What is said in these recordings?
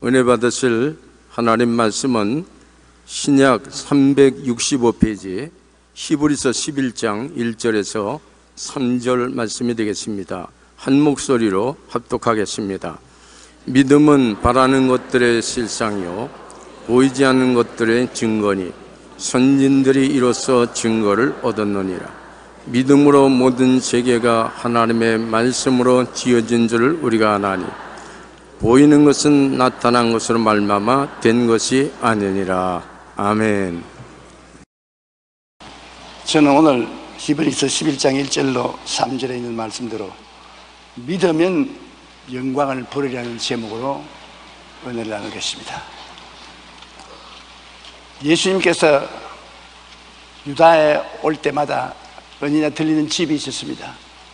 은혜 받으실 하나님 말씀은 신약 365페이지 히브리서 11장 1절에서 3절 말씀이 되겠습니다. 한 목소리로 합독하겠습니다. 믿음은 바라는 것들의 실상이요 보이지 않는 것들의 증거니 선진들이 이로써 증거를 얻었느니라. 믿음으로 모든 세계가 하나님의 말씀으로 지어진 줄 우리가 아나니 보이는 것은 나타난 것으로 말미암아 된 것이 아니니라. 아멘. 저는 오늘 히브리서 11장 1절로 3절에 있는 말씀대로 믿으면 영광을 버리라는 제목으로 은혜를 나누겠습니다. 예수님께서 유다에 올 때마다 언니나 들리는 집이 있었습니다.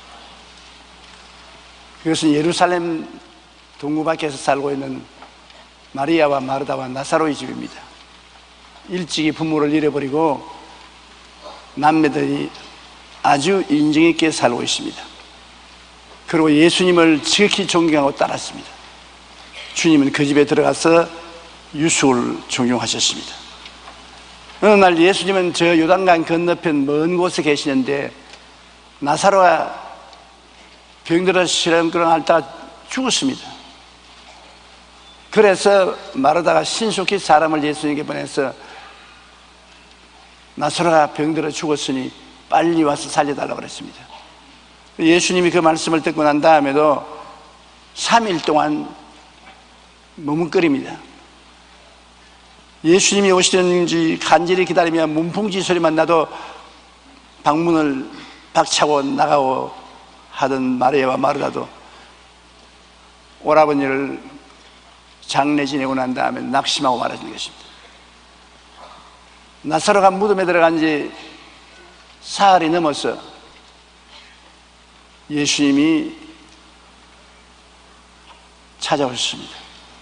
그것은 예루살렘 동구 밖에서 살고 있는 마리아와 마르다와 나사로의 집입니다. 일찍이 부모를 잃어버리고 남매들이 아주 인정 있게 살고 있습니다. 그리고 예수님을 지극히 존경하고 따랐습니다. 주님은 그 집에 들어가서 유수를 존경하셨습니다. 어느 날 예수님은 저 요단강 건너편 먼 곳에 계시는데 나사로가 병들어 시름시름 앓다가 죽었습니다. 그래서 마르다가 신속히 사람을 예수님께 보내서 나사로가 병들어 죽었으니 빨리 와서 살려달라고 그랬습니다. 예수님이 그 말씀을 듣고 난 다음에도 3일 동안 머뭇거립니다. 예수님이 오시는지 간절히 기다리며 문풍지 소리만 나도 방문을 박차고 나가고 하던 마리아와 마르다도 오라버니를 장례 지내고 난 다음에 낙심하고 말하는 것입니다. 나사로가 무덤에 들어간 지 사흘이 넘어서 예수님이 찾아오셨습니다.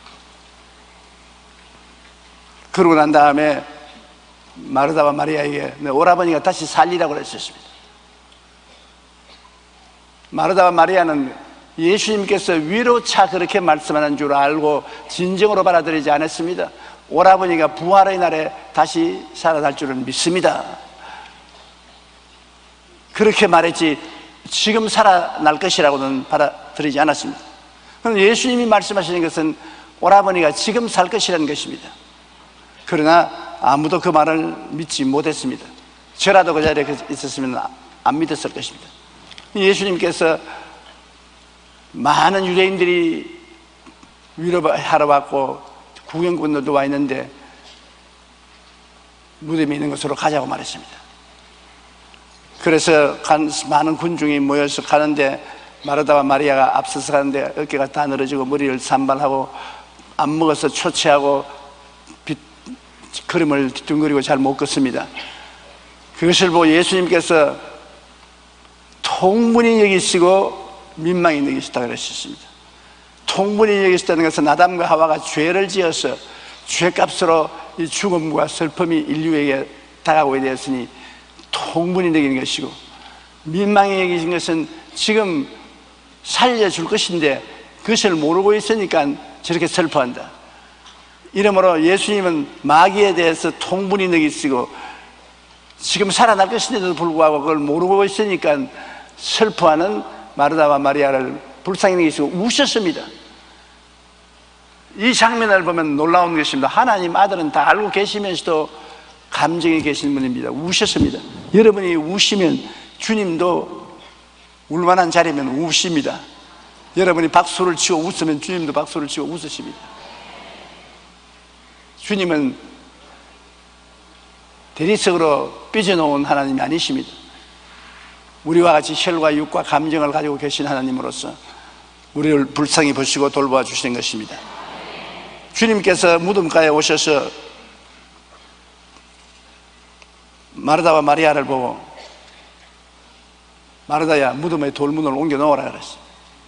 그러고 난 다음에 마르다와 마리아에게 오라버니가 다시 살리라고 그랬었습니다. 마르다와 마리아는 예수님께서 위로차 그렇게 말씀하는 줄 알고 진정으로 받아들이지 않았습니다. 오라버니가 부활의 날에 다시 살아날 줄은 믿습니다. 그렇게 말했지 지금 살아날 것이라고는 받아들이지 않았습니다. 그럼 예수님이 말씀하시는 것은 오라버니가 지금 살 것이라는 것입니다. 그러나 아무도 그 말을 믿지 못했습니다. 저라도 그 자리에 있었으면 안 믿었을 것입니다. 예수님께서 많은 유대인들이 위로하러 왔고 구경꾼들도 와 있는데 무덤이 있는 곳으로 가자고 말했습니다. 그래서 많은 군중이 모여서 가는데 마르다와 마리아가 앞서서 가는데 어깨가 다 늘어지고 머리를 산발하고 안 먹어서 초췌하고 걸음을 뒤뚱거리고 잘 못 걷습니다. 그것을 보고 예수님께서 통분히 여기시고 민망히 여기시다 그러셨습니다. 통분히 여기시다는 것은 아담과 하와가 죄를 지어서 죄값으로 이 죽음과 슬픔이 인류에게 다가오게 되었으니 통분히 여기는 것이고, 민망히 여기신 것은 지금 살려줄 것인데 그것을 모르고 있으니까 저렇게 슬퍼한다. 이러므로 예수님은 마귀에 대해서 통분히 여기시고 지금 살아날 것인데도 불구하고 그걸 모르고 있으니까 슬퍼하는 마르다와 마리아를 불쌍히 여기시고 우셨습니다. 이 장면을 보면 놀라운 것입니다. 하나님 아들은 다 알고 계시면서도 감정이 계신 분입니다. 우셨습니다. 여러분이 우시면 주님도 울만한 자리면 우십니다. 여러분이 박수를 치고 웃으면 주님도 박수를 치고 웃으십니다. 주님은 대리석으로 삐져놓은 하나님이 아니십니다. 우리와 같이 혈과 육과 감정을 가지고 계신 하나님으로서 우리를 불쌍히 보시고 돌보아 주시는 것입니다. 주님께서 무덤가에 오셔서 마르다와 마리아를 보고 마르다야 무덤에 돌문을 옮겨 놓으라 그랬어요.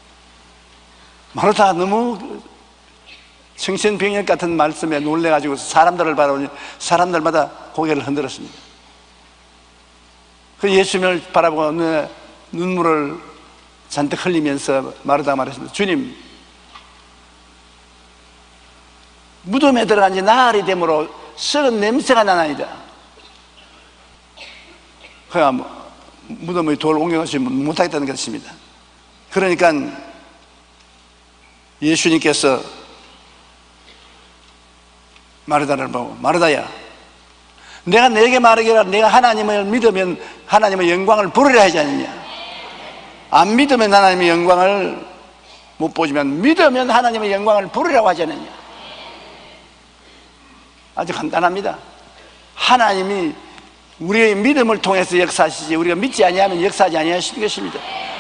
마르다 너무 청천벽력 같은 말씀에 놀래가지고 사람들을 바라보니 사람들마다 고개를 흔들었습니다. 그 예수님을 바라보고 눈물을 잔뜩 흘리면서 마르다가 말했습니다. 주님, 무덤에 들어간 지 나흘이 되므로 썩은 냄새가 나나이다. 그러니까 무덤의 돌 옮겨놓으시면 못하겠다는 것입니다. 그러니까 예수님께서 마르다를 보고, 마르다야, 내가 너에게 말하기를 내가 하나님을 믿으면 하나님의 영광을 부르려 하지 않느냐. 안 믿으면 하나님의 영광을 못 보지만 믿으면 하나님의 영광을 부르려고 하지 않느냐. 아주 간단합니다. 하나님이 우리의 믿음을 통해서 역사하시지 우리가 믿지 아니하면 역사하지 아니하시는 것입니다.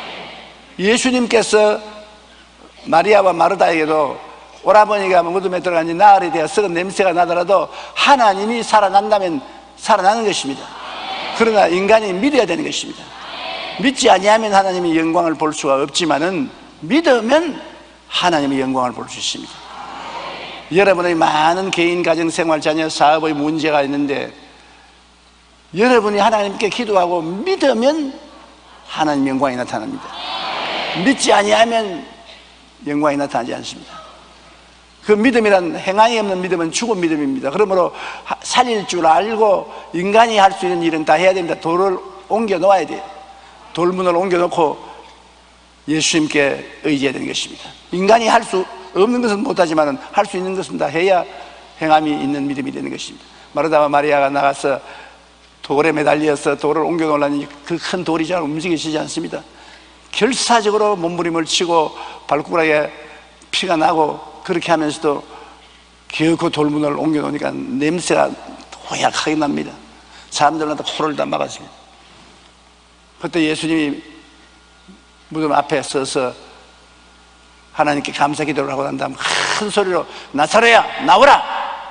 예수님께서 마리아와 마르다에게도 오라버니가 무덤에 들어간 지 나흘이 되어 썩은 냄새가 나더라도 하나님이 살아난다면 살아나는 것입니다. 그러나 인간이 믿어야 되는 것입니다. 믿지 아니하면 하나님의 영광을 볼 수가 없지만은 믿으면 하나님의 영광을 볼 수 있습니다. 여러분의 많은 개인, 가정, 생활, 자녀, 사업의 문제가 있는데 여러분이 하나님께 기도하고 믿으면 하나님 영광이 나타납니다. 믿지 아니하면 영광이 나타나지 않습니다. 그 믿음이란 행함이 없는 믿음은 죽은 믿음입니다. 그러므로 살릴 줄 알고 인간이 할 수 있는 일은 다 해야 됩니다. 돌을 옮겨 놓아야 돼요. 돌문을 옮겨 놓고 예수님께 의지해야 되는 것입니다. 인간이 할 수 없는 것은 못하지만 할 수 있는 것은 다 해야 행함이 있는 믿음이 되는 것입니다. 마르다와 마리아가 나가서 돌에 매달려서 돌을 옮겨 놓으려니 그 큰 돌이 잘 움직이시지 않습니다. 결사적으로 몸부림을 치고 발가락에 피가 나고 그렇게 하면서도 결코 돌문을 옮겨 놓으니까 냄새가 호약하게 납니다. 사람들한테 코를 다 막았습니다. 그때 예수님이 무덤 앞에 서서 하나님께 감사 기도를 하고 난 다음 큰 소리로 나사로야 나오라!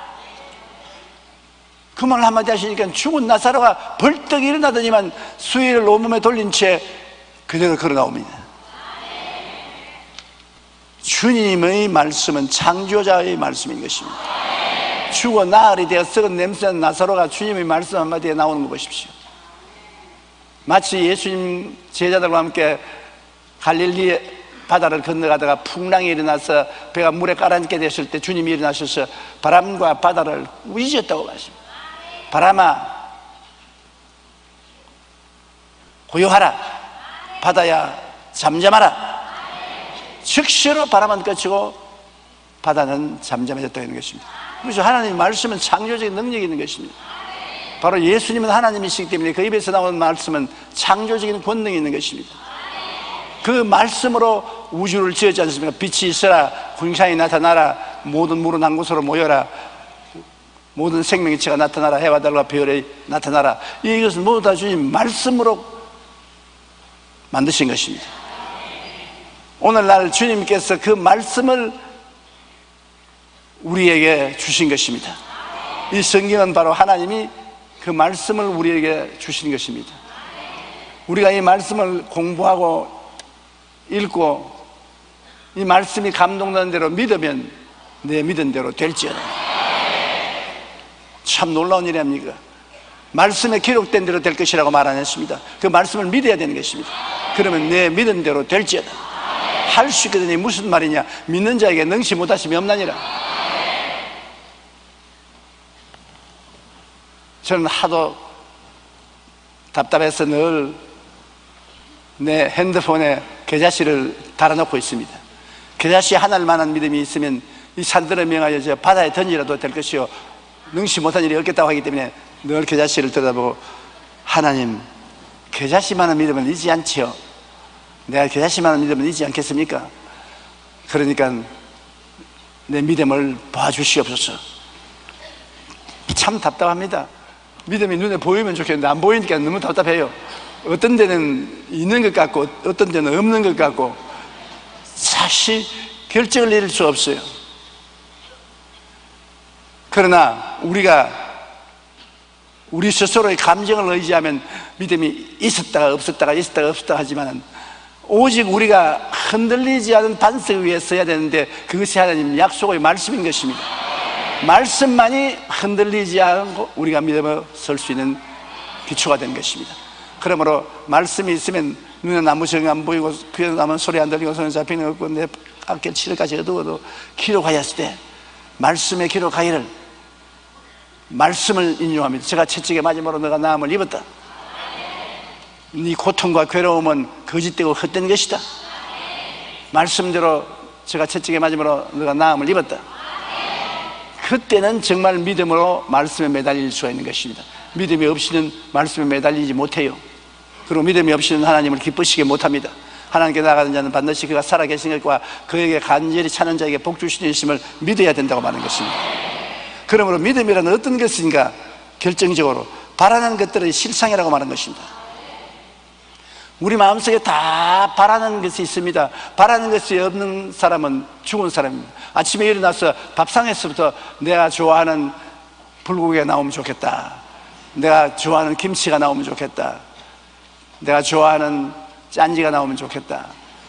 그 말 한마디 하시니까 죽은 나사로가 벌떡 일어나더니만 수의를 온몸에 돌린 채 그대로 걸어 나옵니다. 주님의 말씀은 창조자의 말씀인 것입니다. 죽어 나흘이 되어 썩은 냄새난 나사로가 주님의 말씀 한마디에 나오는 거 보십시오. 마치 예수님 제자들과 함께 갈릴리 바다를 건너가다가 풍랑이 일어나서 배가 물에 가라앉게 됐을 때 주님이 일어나셔서 바람과 바다를 우기셨다고 말씀합니다. 바람아 고요하라, 바다야 잠잠하라. 즉시로 바람은 그치고 바다는 잠잠해졌다는 것입니다. 그래서 하나님의 말씀은 창조적인 능력이 있는 것입니다. 바로 예수님은 하나님이시기 때문에 그 입에서 나오는 말씀은 창조적인 권능이 있는 것입니다. 그 말씀으로 우주를 지었지 않습니까? 빛이 있어라, 군상이 나타나라, 모든 물은 한 곳으로 모여라, 모든 생명체가 나타나라, 해와 달과 별이 나타나라. 이것은 모두 다 주님 말씀으로 만드신 것입니다. 오늘날 주님께서 그 말씀을 우리에게 주신 것입니다. 이 성경은 바로 하나님이 그 말씀을 우리에게 주신 것입니다. 우리가 이 말씀을 공부하고 읽고 이 말씀이 감동되는 대로 믿으면 내 믿은 대로 될지어다. 참 놀라운 일이 아닙니까? 말씀에 기록된 대로 될 것이라고 말 안 했습니다. 그 말씀을 믿어야 되는 것입니다. 그러면 내 믿은 대로 될지어다. 할 수 있거든요. 무슨 말이냐? 믿는 자에게 능치 못하심이 없나니라. 저는 하도 답답해서 늘 내 핸드폰에 계좌씨를 달아놓고 있습니다. 계좌씨 하나만한 믿음이 있으면 이 산들을 명하여 저 바다에 던지라도 될 것이요 능치 못한 일이 없겠다고 하기 때문에 늘 계좌씨를 들여다보고 하나님 계좌씨만한 믿음은 잊지 않지요. 내가 계좌씨만한 믿음은 잊지 않겠습니까? 그러니까 내 믿음을 봐주시옵소서. 참 답답합니다. 믿음이 눈에 보이면 좋겠는데 안 보이니까 너무 답답해요. 어떤 데는 있는 것 같고 어떤 데는 없는 것 같고 사실 결정을 내릴 수 없어요. 그러나 우리가 우리 스스로의 감정을 의지하면 믿음이 있었다가 없었다가 있었다가 없었다 하지만 오직 우리가 흔들리지 않은 반석 위에 서야 되는데 그것이 하나님 약속의 말씀인 것입니다. 말씀만이 흔들리지 않고 우리가 믿음을 설 수 있는 기초가 되는 것입니다. 그러므로 말씀이 있으면 눈에 나무 정이 안 보이고 귀에 나무 소리 안 들리고 손에 잡히는 거 없고 내 어깨 치르까지 어두워도 기록하였을 때 말씀에 기록하기를, 말씀을 인용합니다. 제가 채찍에 맞음으로 너가 나음을 입었다. 네 고통과 괴로움은 거짓되고 헛된 것이다. 말씀대로 제가 채찍에 맞음으로 너가 나음을 입었다. 그때는 정말 믿음으로 말씀에 매달릴 수가 있는 것입니다. 믿음이 없이는 말씀에 매달리지 못해요. 그리고 믿음이 없이는 하나님을 기쁘시게 못합니다. 하나님께 나아가는 자는 반드시 그가 살아계신 것과 그에게 간절히 찾는 자에게 복 주시는 것임을 믿어야 된다고 말하는 것입니다. 그러므로 믿음이라는 어떤 것인가, 결정적으로 바라는 것들의 실상이라고 말하는 것입니다. 우리 마음속에 다 바라는 것이 있습니다. 바라는 것이 없는 사람은 죽은 사람입니다. 아침에 일어나서 밥상에서부터 내가 좋아하는 불고기가 나오면 좋겠다, 내가 좋아하는 김치가 나오면 좋겠다, 내가 좋아하는 짠지가 나오면 좋겠다.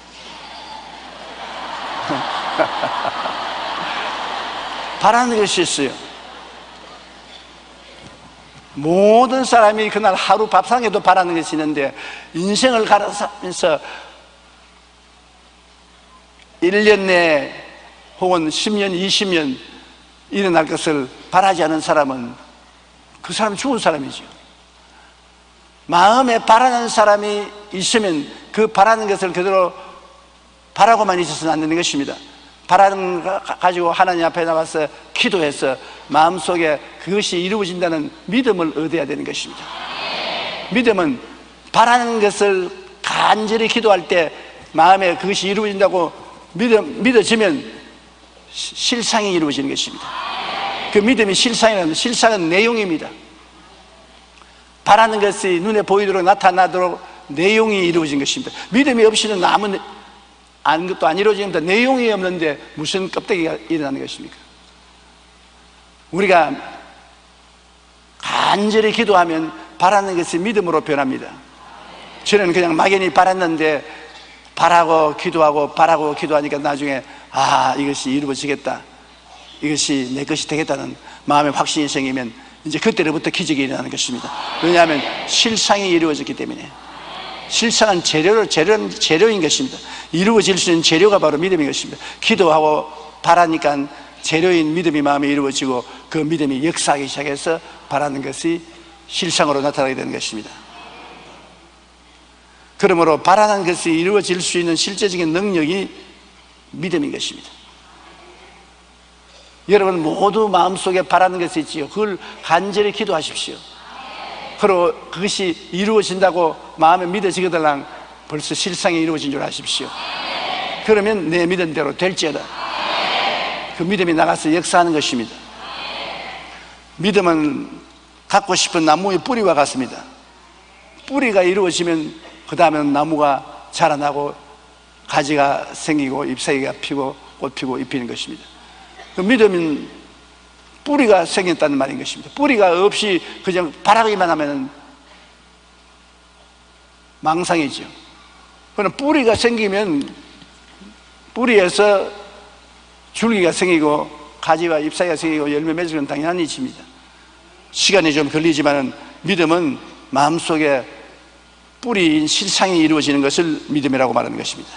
바라는 것이 있어요. 모든 사람이 그날 하루 밥상에도 바라는 것이 있는데, 인생을 가면서 1년 내에 혹은 10년, 20년 일어날 것을 바라지 않은 사람은 그 사람은 죽은 사람이죠. 마음에 바라는 사람이 있으면 그 바라는 것을 그대로 바라고만 있어서는 안 되는 것입니다. 바라는 거 가지고 하나님 앞에 나가서 기도해서 마음속에 그것이 이루어진다는 믿음을 얻어야 되는 것입니다. 믿음은 바라는 것을 간절히 기도할 때 마음에 그것이 이루어진다고 믿어지면 실상이 이루어지는 것입니다. 그 믿음이 실상은 내용입니다. 바라는 것이 눈에 보이도록 나타나도록 내용이 이루어진 것입니다. 믿음이 없이는 아는 것도 안 이루어집니다. 내용이 없는데 무슨 껍데기가 일어나는 것입니까? 우리가 간절히 기도하면 바라는 것이 믿음으로 변합니다. 저는 그냥 막연히 바랐는데 바라고 기도하니까 나중에 이것이 이루어지겠다, 이것이 내 것이 되겠다는 마음의 확신이 생기면 이제 그때로부터 기적이 일어나는 것입니다. 왜냐하면 실상이 이루어졌기 때문에. 실상은 재료인 것입니다. 이루어질 수 있는 재료가 바로 믿음인 것입니다. 기도하고 바라니까 재료인 믿음이 마음에 이루어지고 그 믿음이 역사하기 시작해서 바라는 것이 실상으로 나타나게 되는 것입니다. 그러므로 바라는 것이 이루어질 수 있는 실제적인 능력이 믿음인 것입니다. 여러분 모두 마음속에 바라는 것이 있지요. 그걸 간절히 기도하십시오. 그리고 그것이 이루어진다고 마음에 믿어지거들랑 벌써 실상이 이루어진 줄 아십시오. 그러면 내 믿음대로 될지어다. 그 믿음이 나가서 역사하는 것입니다. 믿음은 갖고 싶은 나무의 뿌리와 같습니다. 뿌리가 이루어지면 그 다음에는 나무가 자라나고 가지가 생기고 잎사귀가 피고 꽃 피고 잎 피는 것입니다. 그 믿음은 뿌리가 생겼다는 말인 것입니다. 뿌리가 없이 그냥 바라기만 하면 망상이죠. 그러나 뿌리가 생기면 뿌리에서 줄기가 생기고 가지와 잎사귀가 생기고 열매 맺을 건 당연한 일입니다. 시간이 좀 걸리지만 믿음은 마음속에 뿌리인 실상이 이루어지는 것을 믿음이라고 말하는 것입니다.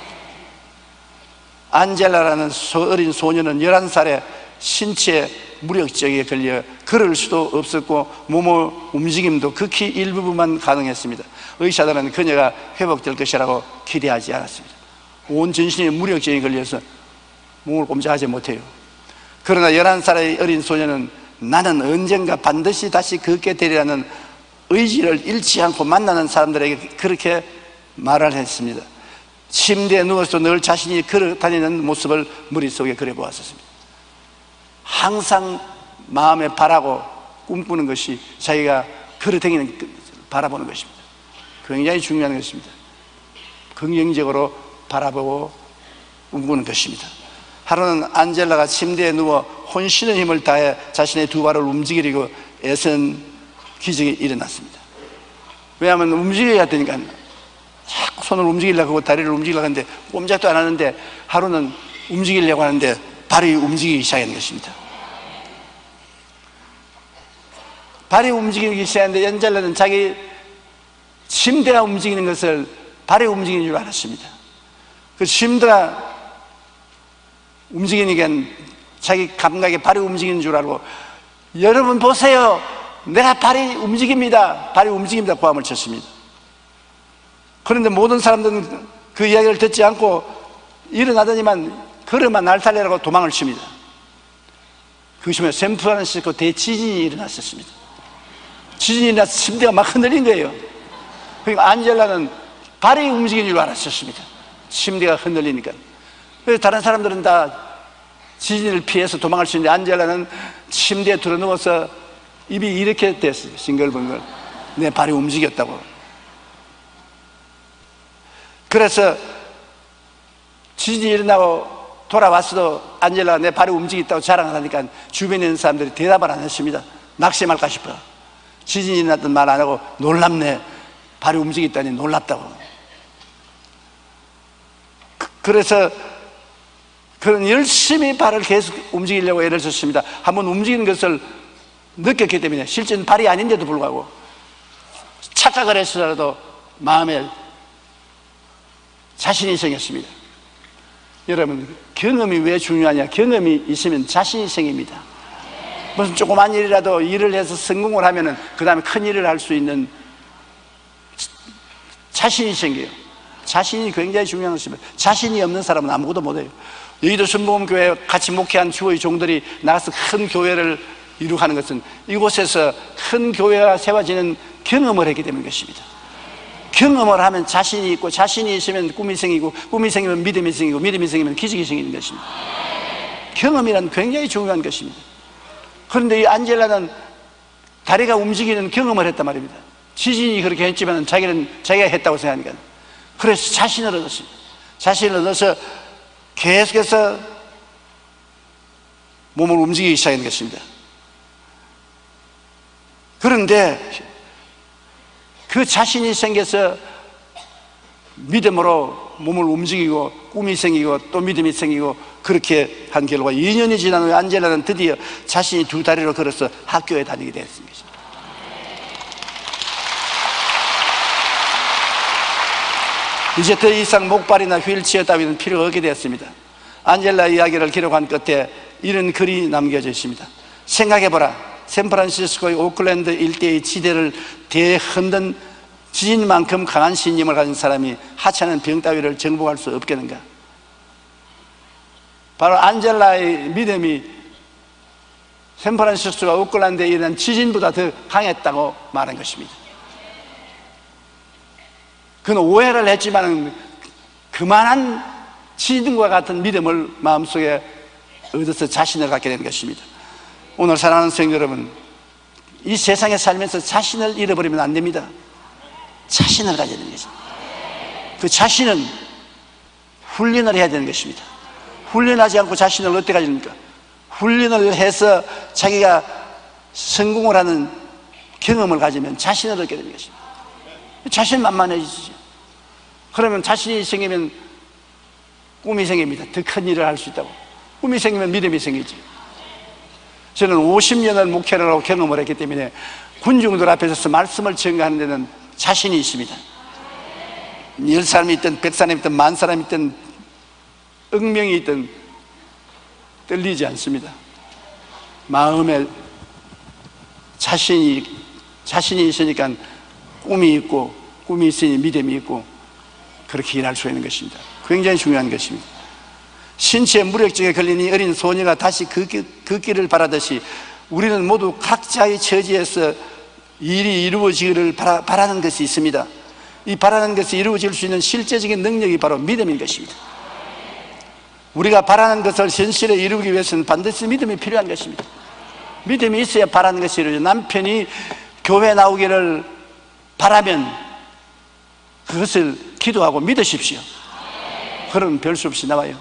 안젤라라는 어린 소녀는 11살에 신체 무력증에 걸려 걸을 수도 없었고 몸의 움직임도 극히 일부분만 가능했습니다. 의사들은 그녀가 회복될 것이라고 기대하지 않았습니다. 온 전신에 무력증에 걸려서 몸을 꼼짝하지 못해요. 그러나 11살의 어린 소녀는 나는 언젠가 반드시 다시 걷게 되리라는 의지를 잃지 않고 만나는 사람들에게 그렇게 말을 했습니다. 침대에 누워서 늘 자신이 걸어 다니는 모습을 머릿속에 그려보았습니다. 항상 마음에 바라고 꿈꾸는 것이 자기가 걸어 다니는 바라보는 것입니다. 굉장히 중요한 것입니다. 긍정적으로 바라보고 꿈꾸는 것입니다. 하루는 안젤라가 침대에 누워 혼신의 힘을 다해 자신의 두 발을 움직이려고 애쓴 기적이 일어났습니다. 왜냐하면 움직여야 되니까 자꾸 손을 움직이려고 하고 다리를 움직이려고 하는데 꼼짝도 안 하는데 하루는 움직이려고 하는데 발이 움직이기 시작하는 것입니다. 발이 움직이기 시작하는데 안젤라는 자기 침대가 움직이는 것을 발이 움직이는 줄 알았습니다. 그 침대가 움직이니까 자기 감각에 발이 움직이는 줄 알고, 여러분 보세요, 내가 발이 움직입니다, 발이 움직입니다 고함을 쳤습니다. 그런데 모든 사람들은 그 이야기를 듣지 않고 일어나더니만 걸음만 날탈래라고 도망을 칩니다. 그것이면 샌프란시스코 대지진이 일어났었습니다. 지진이 일어나서 침대가 막 흔들린 거예요. 그러니까 안젤라는 발이 움직이는 줄 알았었습니다. 침대가 흔들리니까. 그래서 다른 사람들은 다 지진을 피해서 도망갈 수 있는데 안젤라는 침대에 들어누워서 입이 이렇게 됐어요. 싱글벙글. 내 발이 움직였다고. 그래서 지진이 일어나고 돌아왔어도 안젤라가 내 발이 움직였다고 자랑을 하니까 주변에 있는 사람들이 대답을 안 했습니다. 낙심할까 싶어. 지진이 일어났던 말 안 하고 놀랍네, 발이 움직였다니 놀랍다고. 그래서 그런 열심히 발을 계속 움직이려고 애를 썼습니다. 한번 움직이는 것을 느꼈기 때문에, 실제는 발이 아닌데도 불구하고 착각을 해서라도 마음에 자신이 생겼습니다. 여러분, 경험이 왜 중요하냐? 경험이 있으면 자신이 생깁니다. 무슨 조그만 일이라도 일을 해서 성공을 하면은 그 다음에 큰 일을 할 수 있는 자신이 생겨요. 자신이 굉장히 중요한 것입니다. 자신이 없는 사람은 아무것도 못해요. 여의도 순복음교회 같이 목회한 주의 종들이 나가서 큰 교회를 이룩하는 것은 이곳에서 큰 교회가 세워지는 경험을 했기 때문인 것입니다. 경험을 하면 자신이 있고, 자신이 있으면 꿈이 생기고, 꿈이 생기면 믿음이 생기고, 믿음이 생기면 기적이 생기는 것입니다. 경험이란 굉장히 중요한 것입니다. 그런데 이 안젤라는 다리가 움직이는 경험을 했단 말입니다. 지진이 그렇게 했지만 자기가 했다고 생각하니까. 그래서 자신을 얻었습니다. 자신을 얻어서 계속해서 몸을 움직이기 시작하는 것입니다. 그런데 그 자신이 생겨서 믿음으로 몸을 움직이고 꿈이 생기고 또 믿음이 생기고 그렇게 한 결과 2년이 지난 후에 안젤라는 드디어 자신이 두 다리로 걸어서 학교에 다니게 되었습니다. 이제 더 이상 목발이나 휠체어 따위는 필요가 없게 되었습니다. 안젤라 이야기를 기록한 끝에 이런 글이 남겨져 있습니다. 생각해보라. 샌프란시스코의 오클랜드 일대의 지대를 대흔든 지진만큼 강한 신념을 가진 사람이 하찮은 병 따위를 정복할 수 없겠는가? 바로 안젤라의 믿음이 샌프란시스코와 오클랜드에 일어난 지진보다 더 강했다고 말한 것입니다. 그는 오해를 했지만 그만한 지진과 같은 믿음을 마음속에 얻어서 자신을 갖게 된 것입니다. 오늘 사랑하는 성도 여러분, 이 세상에 살면서 자신을 잃어버리면 안 됩니다. 자신을 가져야 되는 것입니다. 그 자신은 훈련을 해야 되는 것입니다. 훈련하지 않고 자신을 어떻게 가집니까? 훈련을 해서 자기가 성공을 하는 경험을 가지면 자신을 얻게 되는 것입니다. 자신만만해지죠. 그러면 자신이 생기면 꿈이 생깁니다. 더 큰 일을 할 수 있다고. 꿈이 생기면 믿음이 생기죠. 저는 50년을 목회를 하고 경험을 했기 때문에 군중들 앞에 서서 말씀을 전가하는 데는 자신이 있습니다. 10사람이 있든 100사람이 있든 10,000사람이 있든 억명이 있든 떨리지 않습니다. 마음에 자신이 있으니까 꿈이 있고, 꿈이 있으니 믿음이 있고, 그렇게 일할 수 있는 것입니다. 굉장히 중요한 것입니다. 신체의 무력증에 걸린 이 어린 소녀가 다시 그 길을 바라듯이 우리는 모두 각자의 처지에서 일이 이루어지기를 바라는 것이 있습니다. 이 바라는 것이 이루어질 수 있는 실제적인 능력이 바로 믿음인 것입니다. 우리가 바라는 것을 현실에 이루기 위해서는 반드시 믿음이 필요한 것입니다. 믿음이 있어야 바라는 것이 이루어져요. 남편이 교회 나오기를 바라면 그것을 기도하고 믿으십시오. 그러면 별 수 없이 나와요.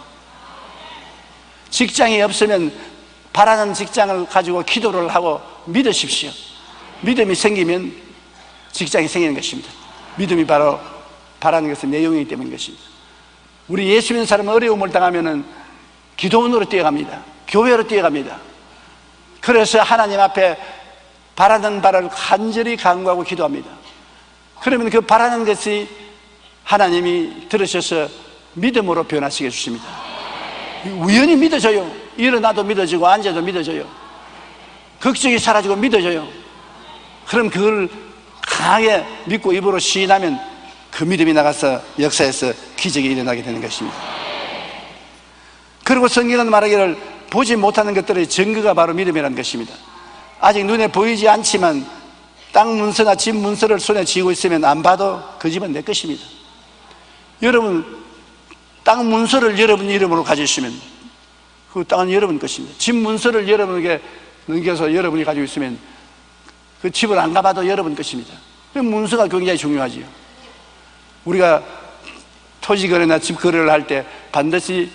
직장이 없으면 바라는 직장을 가지고 기도를 하고 믿으십시오. 믿음이 생기면 직장이 생기는 것입니다. 믿음이 바로 바라는 것은 내용이기 때문인 것입니다. 우리 예수 믿는 사람은 어려움을 당하면 기도원으로 뛰어갑니다. 교회로 뛰어갑니다. 그래서 하나님 앞에 바라는 바를 간절히 간구하고 기도합니다. 그러면 그 바라는 것이 하나님이 들으셔서 믿음으로 변화시켜 주십니다. 우연히 믿어져요. 일어나도 믿어지고 앉아도 믿어져요. 걱정이 사라지고 믿어져요. 그럼 그걸 강하게 믿고 입으로 시인하면 그 믿음이 나가서 역사에서 기적이 일어나게 되는 것입니다. 그리고 성경은 말하기를 보지 못하는 것들의 증거가 바로 믿음이라는 것입니다. 아직 눈에 보이지 않지만 땅 문서나 집 문서를 손에 쥐고 있으면 안 봐도 그 집은 내 것입니다. 여러분, 땅 문서를 여러분 이름으로 가지시면 그 땅은 여러분 것입니다. 집 문서를 여러분에게 넘겨서 여러분이 가지고 있으면 그 집을 안 가봐도 여러분 것입니다. 문서가 굉장히 중요하지요. 우리가 토지 거래나 집 거래를 할 때 반드시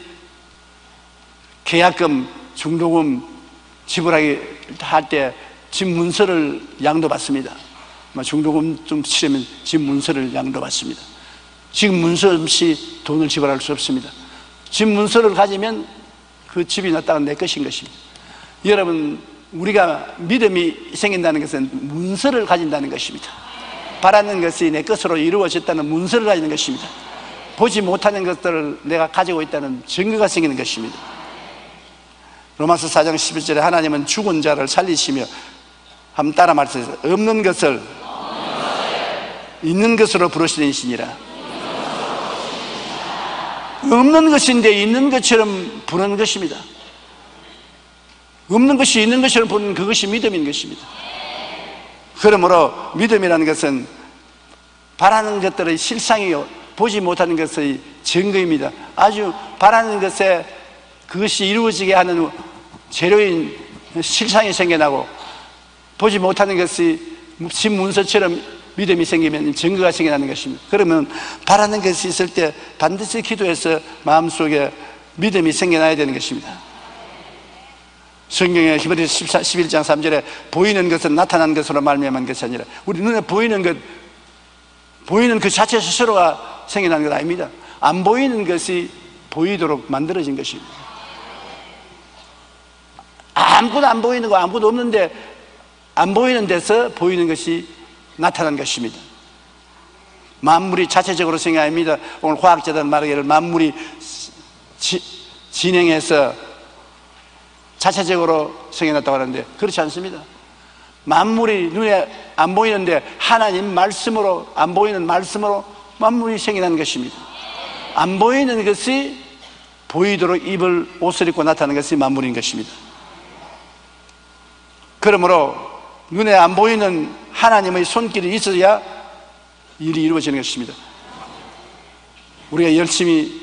계약금, 중도금 지불하게 할 때 집 문서를 양도받습니다. 중도금 좀 치려면 집 문서를 양도받습니다. 집 문서 없이 돈을 지불할 수 없습니다. 집 문서를 가지면 그 집이 나 땅은 내 것인 것입니다. 여러분, 우리가 믿음이 생긴다는 것은 문서를 가진다는 것입니다. 바라는 것이 내 것으로 이루어졌다는 문서를 가지는 것입니다. 보지 못하는 것들을 내가 가지고 있다는 증거가 생기는 것입니다. 로마서 4장 11절에 하나님은 죽은 자를 살리시며 한번 따라 말씀하세요. 없는 것을 있는 것으로 부르시는 이시니라. 없는 것인데 있는 것처럼 부르는 것입니다. 없는 것이 있는 것처럼 부르는 그것이 믿음인 것입니다. 그러므로 믿음이라는 것은 바라는 것들의 실상이요, 보지 못하는 것의 증거입니다. 아주 바라는 것에 그것이 이루어지게 하는 재료인 실상이 생겨나고, 보지 못하는 것이 집 문서처럼 믿음이 생기면 증거가 생겨나는 것입니다. 그러면 바라는 것이 있을 때 반드시 기도해서 마음속에 믿음이 생겨나야 되는 것입니다. 성경에 히브리서 11장 3절에 보이는 것은 나타난 것으로 말미암은 것이 아니라, 우리 눈에 보이는 것, 보이는 그 자체 스스로가 생겨나는 것 아닙니다. 안 보이는 것이 보이도록 만들어진 것입니다. 아무것도 안 보이는 거, 아무것도 없는데 안 보이는 데서 보이는 것이 나타난 것입니다. 만물이 자체적으로 생겨 아닙니다. 오늘 과학자들 말하기를 만물이 진행해서 자체적으로 생겨났다고 하는데 그렇지 않습니다. 만물이 눈에 안 보이는데 하나님 말씀으로, 안 보이는 말씀으로 만물이 생겨난 것입니다. 안 보이는 것이 보이도록 입을 옷을 입고 나타나는 것이 만물인 것입니다. 그러므로 눈에 안 보이는 하나님의 손길이 있어야 일이 이루어지는 것입니다. 우리가 열심히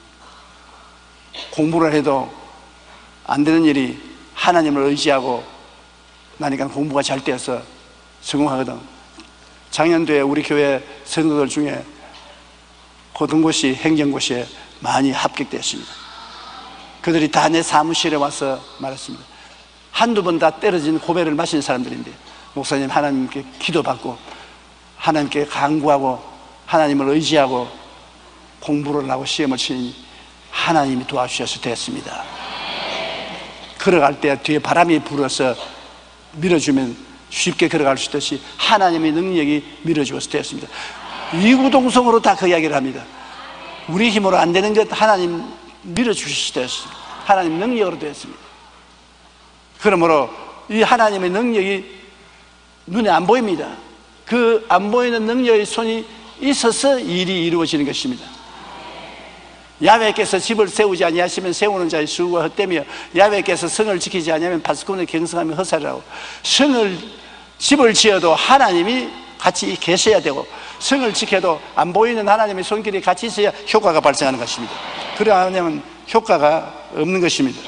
공부를 해도 안 되는 일이 하나님을 의지하고 나니까 공부가 잘 되어서 성공하거든. 작년도에 우리 교회 성도들 중에 고등고시, 행정고시에 많이 합격되었습니다. 그들이 다 내 사무실에 와서 말했습니다. 한두 번 다 떨어진 고배를 마신 사람들인데, 목사님, 하나님께 기도받고 하나님께 간구하고 하나님을 의지하고 공부를 하고 시험을 치니 하나님이 도와주셔서 됐습니다. 걸어갈 때 뒤에 바람이 불어서 밀어주면 쉽게 걸어갈 수 있듯이 하나님의 능력이 밀어주어서 되었습니다. 이구동성으로 다 그 이야기를 합니다. 우리 힘으로 안 되는 것 하나님 밀어주셔서 되었습니다. 하나님 능력으로 되었습니다. 그러므로 이 하나님의 능력이 눈에 안 보입니다. 그 안 보이는 능력의 손이 있어서 일이 이루어지는 것입니다. 야훼께서 집을 세우지 아니하시면 세우는 자의 수고가 헛되며, 야훼께서 성을 지키지 아니하면 파수꾼의 경성함이 헛살이라고. 집을 지어도 하나님이 같이 계셔야 되고, 성을 지켜도 안 보이는 하나님의 손길이 같이 있어야 효과가 발생하는 것입니다. 그래 않으면 효과가 없는 것입니다.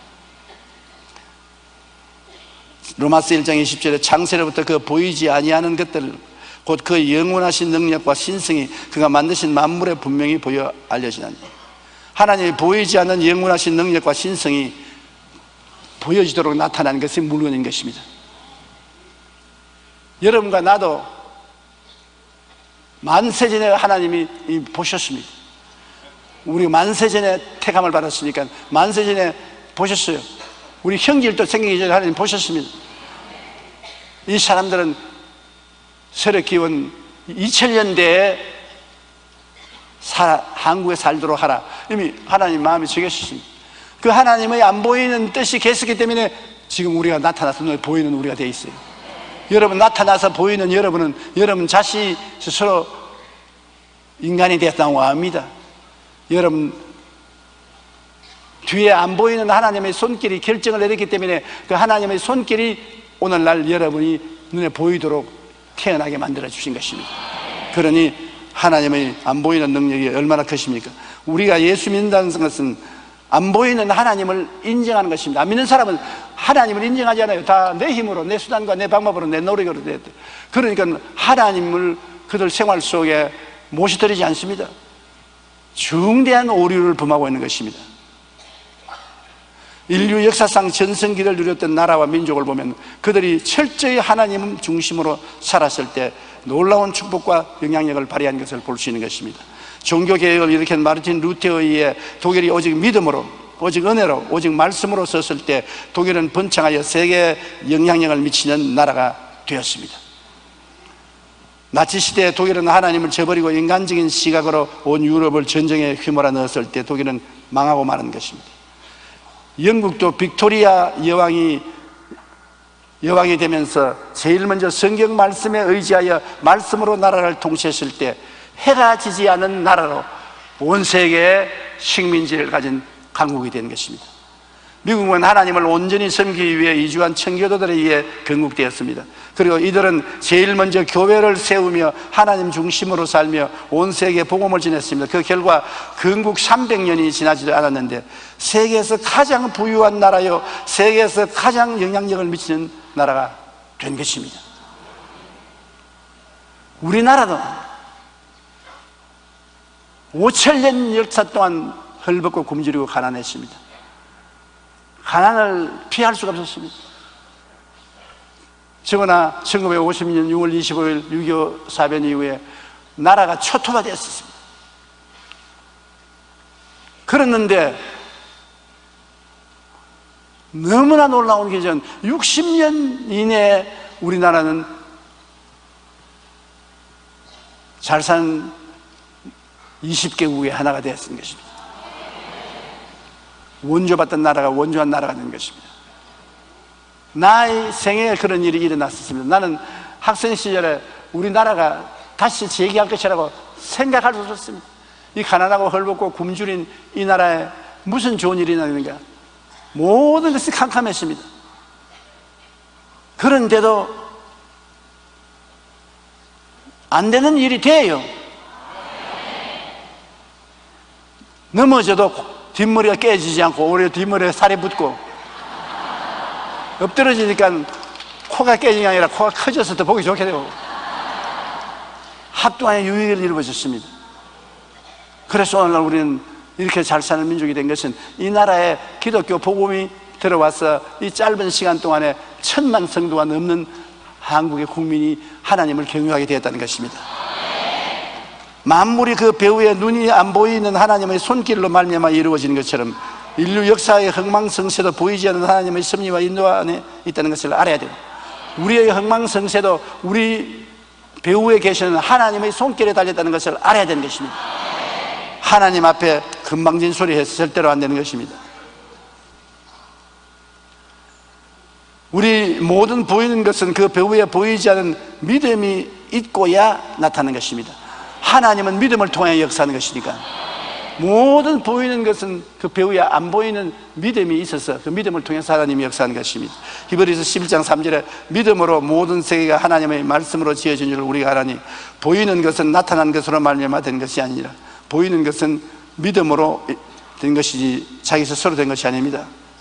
로마서 1장 20절에 창세로부터 그 보이지 아니하는 것들, 곧 그 영원하신 능력과 신성이 그가 만드신 만물에 분명히 보여 알려지나니. 하나님이 보이지 않는 영원하신 능력과 신성이 보여지도록 나타나는 것이 물론인 것입니다. 여러분과 나도 만세전에 하나님이 보셨습니다. 우리 만세전에 택함을 받았으니까 만세전에 보셨어요. 우리 형제들도 생기기 전에 하나님 보셨습니다. 이 사람들은 세력 기원 2000년대에 한국에 살도록 하라, 이미 하나님 마음이 정해졌습니다. 그 하나님의 안 보이는 뜻이 계시기 때문에 지금 우리가 나타나서 눈에 보이는 우리가 되어 있어요. 여러분 나타나서 보이는 여러분은 여러분 자신이 스스로 인간이 되었다고 합니다. 여러분 뒤에 안 보이는 하나님의 손길이 결정을 내렸기 때문에 그 하나님의 손길이 오늘날 여러분이 눈에 보이도록 태어나게 만들어 주신 것입니다. 그러니 하나님의 안 보이는 능력이 얼마나 크십니까? 우리가 예수 믿는다는 것은 안 보이는 하나님을 인정하는 것입니다. 안 믿는 사람은 하나님을 인정하지 않아요. 다 내 힘으로, 내 수단과 내 방법으로, 내 노력으로 됐대. 그러니까 하나님을 그들 생활 속에 모셔드리지 않습니다. 중대한 오류를 범하고 있는 것입니다. 인류 역사상 전성기를 누렸던 나라와 민족을 보면 그들이 철저히 하나님 중심으로 살았을 때 놀라운 축복과 영향력을 발휘한 것을 볼 수 있는 것입니다. 종교개혁을 일으킨 마르틴 루테어에 의해 독일이 오직 믿음으로, 오직 은혜로, 오직 말씀으로 섰을 때 독일은 번창하여 세계에 영향력을 미치는 나라가 되었습니다. 나치 시대에 독일은 하나님을 저버리고 인간적인 시각으로 온 유럽을 전쟁에 휘몰아 넣었을 때 독일은 망하고 마는 것입니다. 영국도 빅토리아 여왕이 되면서 제일 먼저 성경 말씀에 의지하여 말씀으로 나라를 통치했을 때 해가 지지 않은 나라로 온 세계의 식민지를 가진 강국이 된 것입니다. 미국은 하나님을 온전히 섬기기 위해 이주한 청교도들에 의해 건국되었습니다. 그리고 이들은 제일 먼저 교회를 세우며 하나님 중심으로 살며 온 세계에 복음을 전했습니다. 그 결과 건국 300년이 지나지도 않았는데 세계에서 가장 부유한 나라요, 세계에서 가장 영향력을 미치는 나라가 된 것입니다. 우리나라도 5,000년 역사 동안 헐벗고 굶주리고 가난했습니다. 가난을 피할 수가 없었습니다. 저거나 1950년 6월 25일 6.25 사변 이후에 나라가 초토화되었습니다. 그랬는데 너무나 놀라운 게 전 60년 이내에 우리나라는 잘 산 20개국의 하나가 되었던 것입니다. 원조받던 나라가 원조한 나라가 된 것입니다. 나의 생애에 그런 일이 일어났었습니다. 나는 학생 시절에 우리나라가 다시 재기할 것이라고 생각할 수 없었습니다. 이 가난하고 헐벗고 굶주린 이 나라에 무슨 좋은 일이 있는가? 모든 것이 캄캄했습니다. 그런데도 안 되는 일이 돼요. 넘어져도 뒷머리가 깨지지 않고 오히려 뒷머리에 살이 붙고, 엎드러지니까 코가 깨진 게 아니라 코가 커져서 더 보기 좋게 되고, 합동안의 유익을 이루어졌습니다. 그래서 오늘날 우리는 이렇게 잘 사는 민족이 된 것은 이 나라에 기독교 복음이 들어와서 이 짧은 시간 동안에 1,000만 성도가 넘는 한국의 국민이 하나님을 경유하게 되었다는 것입니다. 만물이 그 배후에 눈이 안 보이는 하나님의 손길로 말미암아 이루어지는 것처럼 인류 역사의 흥망성쇠도 보이지 않는 하나님의 섭리와 인도 안에 있다는 것을 알아야 돼요. 우리의 흥망성쇠도 우리 배후에 계시는 하나님의 손길에 달렸다는 것을 알아야 되는 것입니다. 하나님 앞에 금방진 소리 해서 절대로 안 되는 것입니다. 우리 모든 보이는 것은 그 배후에 보이지 않은 믿음이 있고야 나타나는 것입니다. 하나님은 믿음을 통해 역사하는 것이니까 모든 보이는 것은 그 배후에 안 보이는 믿음이 있어서 그 믿음을 통해서 하나님이 역사하는 것입니다. 히브리서 11장 3절에 믿음으로 모든 세계가 하나님의 말씀으로 지어진 줄 우리가 알아니 보이는 것은 나타난 것으로 말미암아 된 것이 아니라 보이는 것은 믿음으로 된 것이지 자기 스스로 된 것이 아닙니다.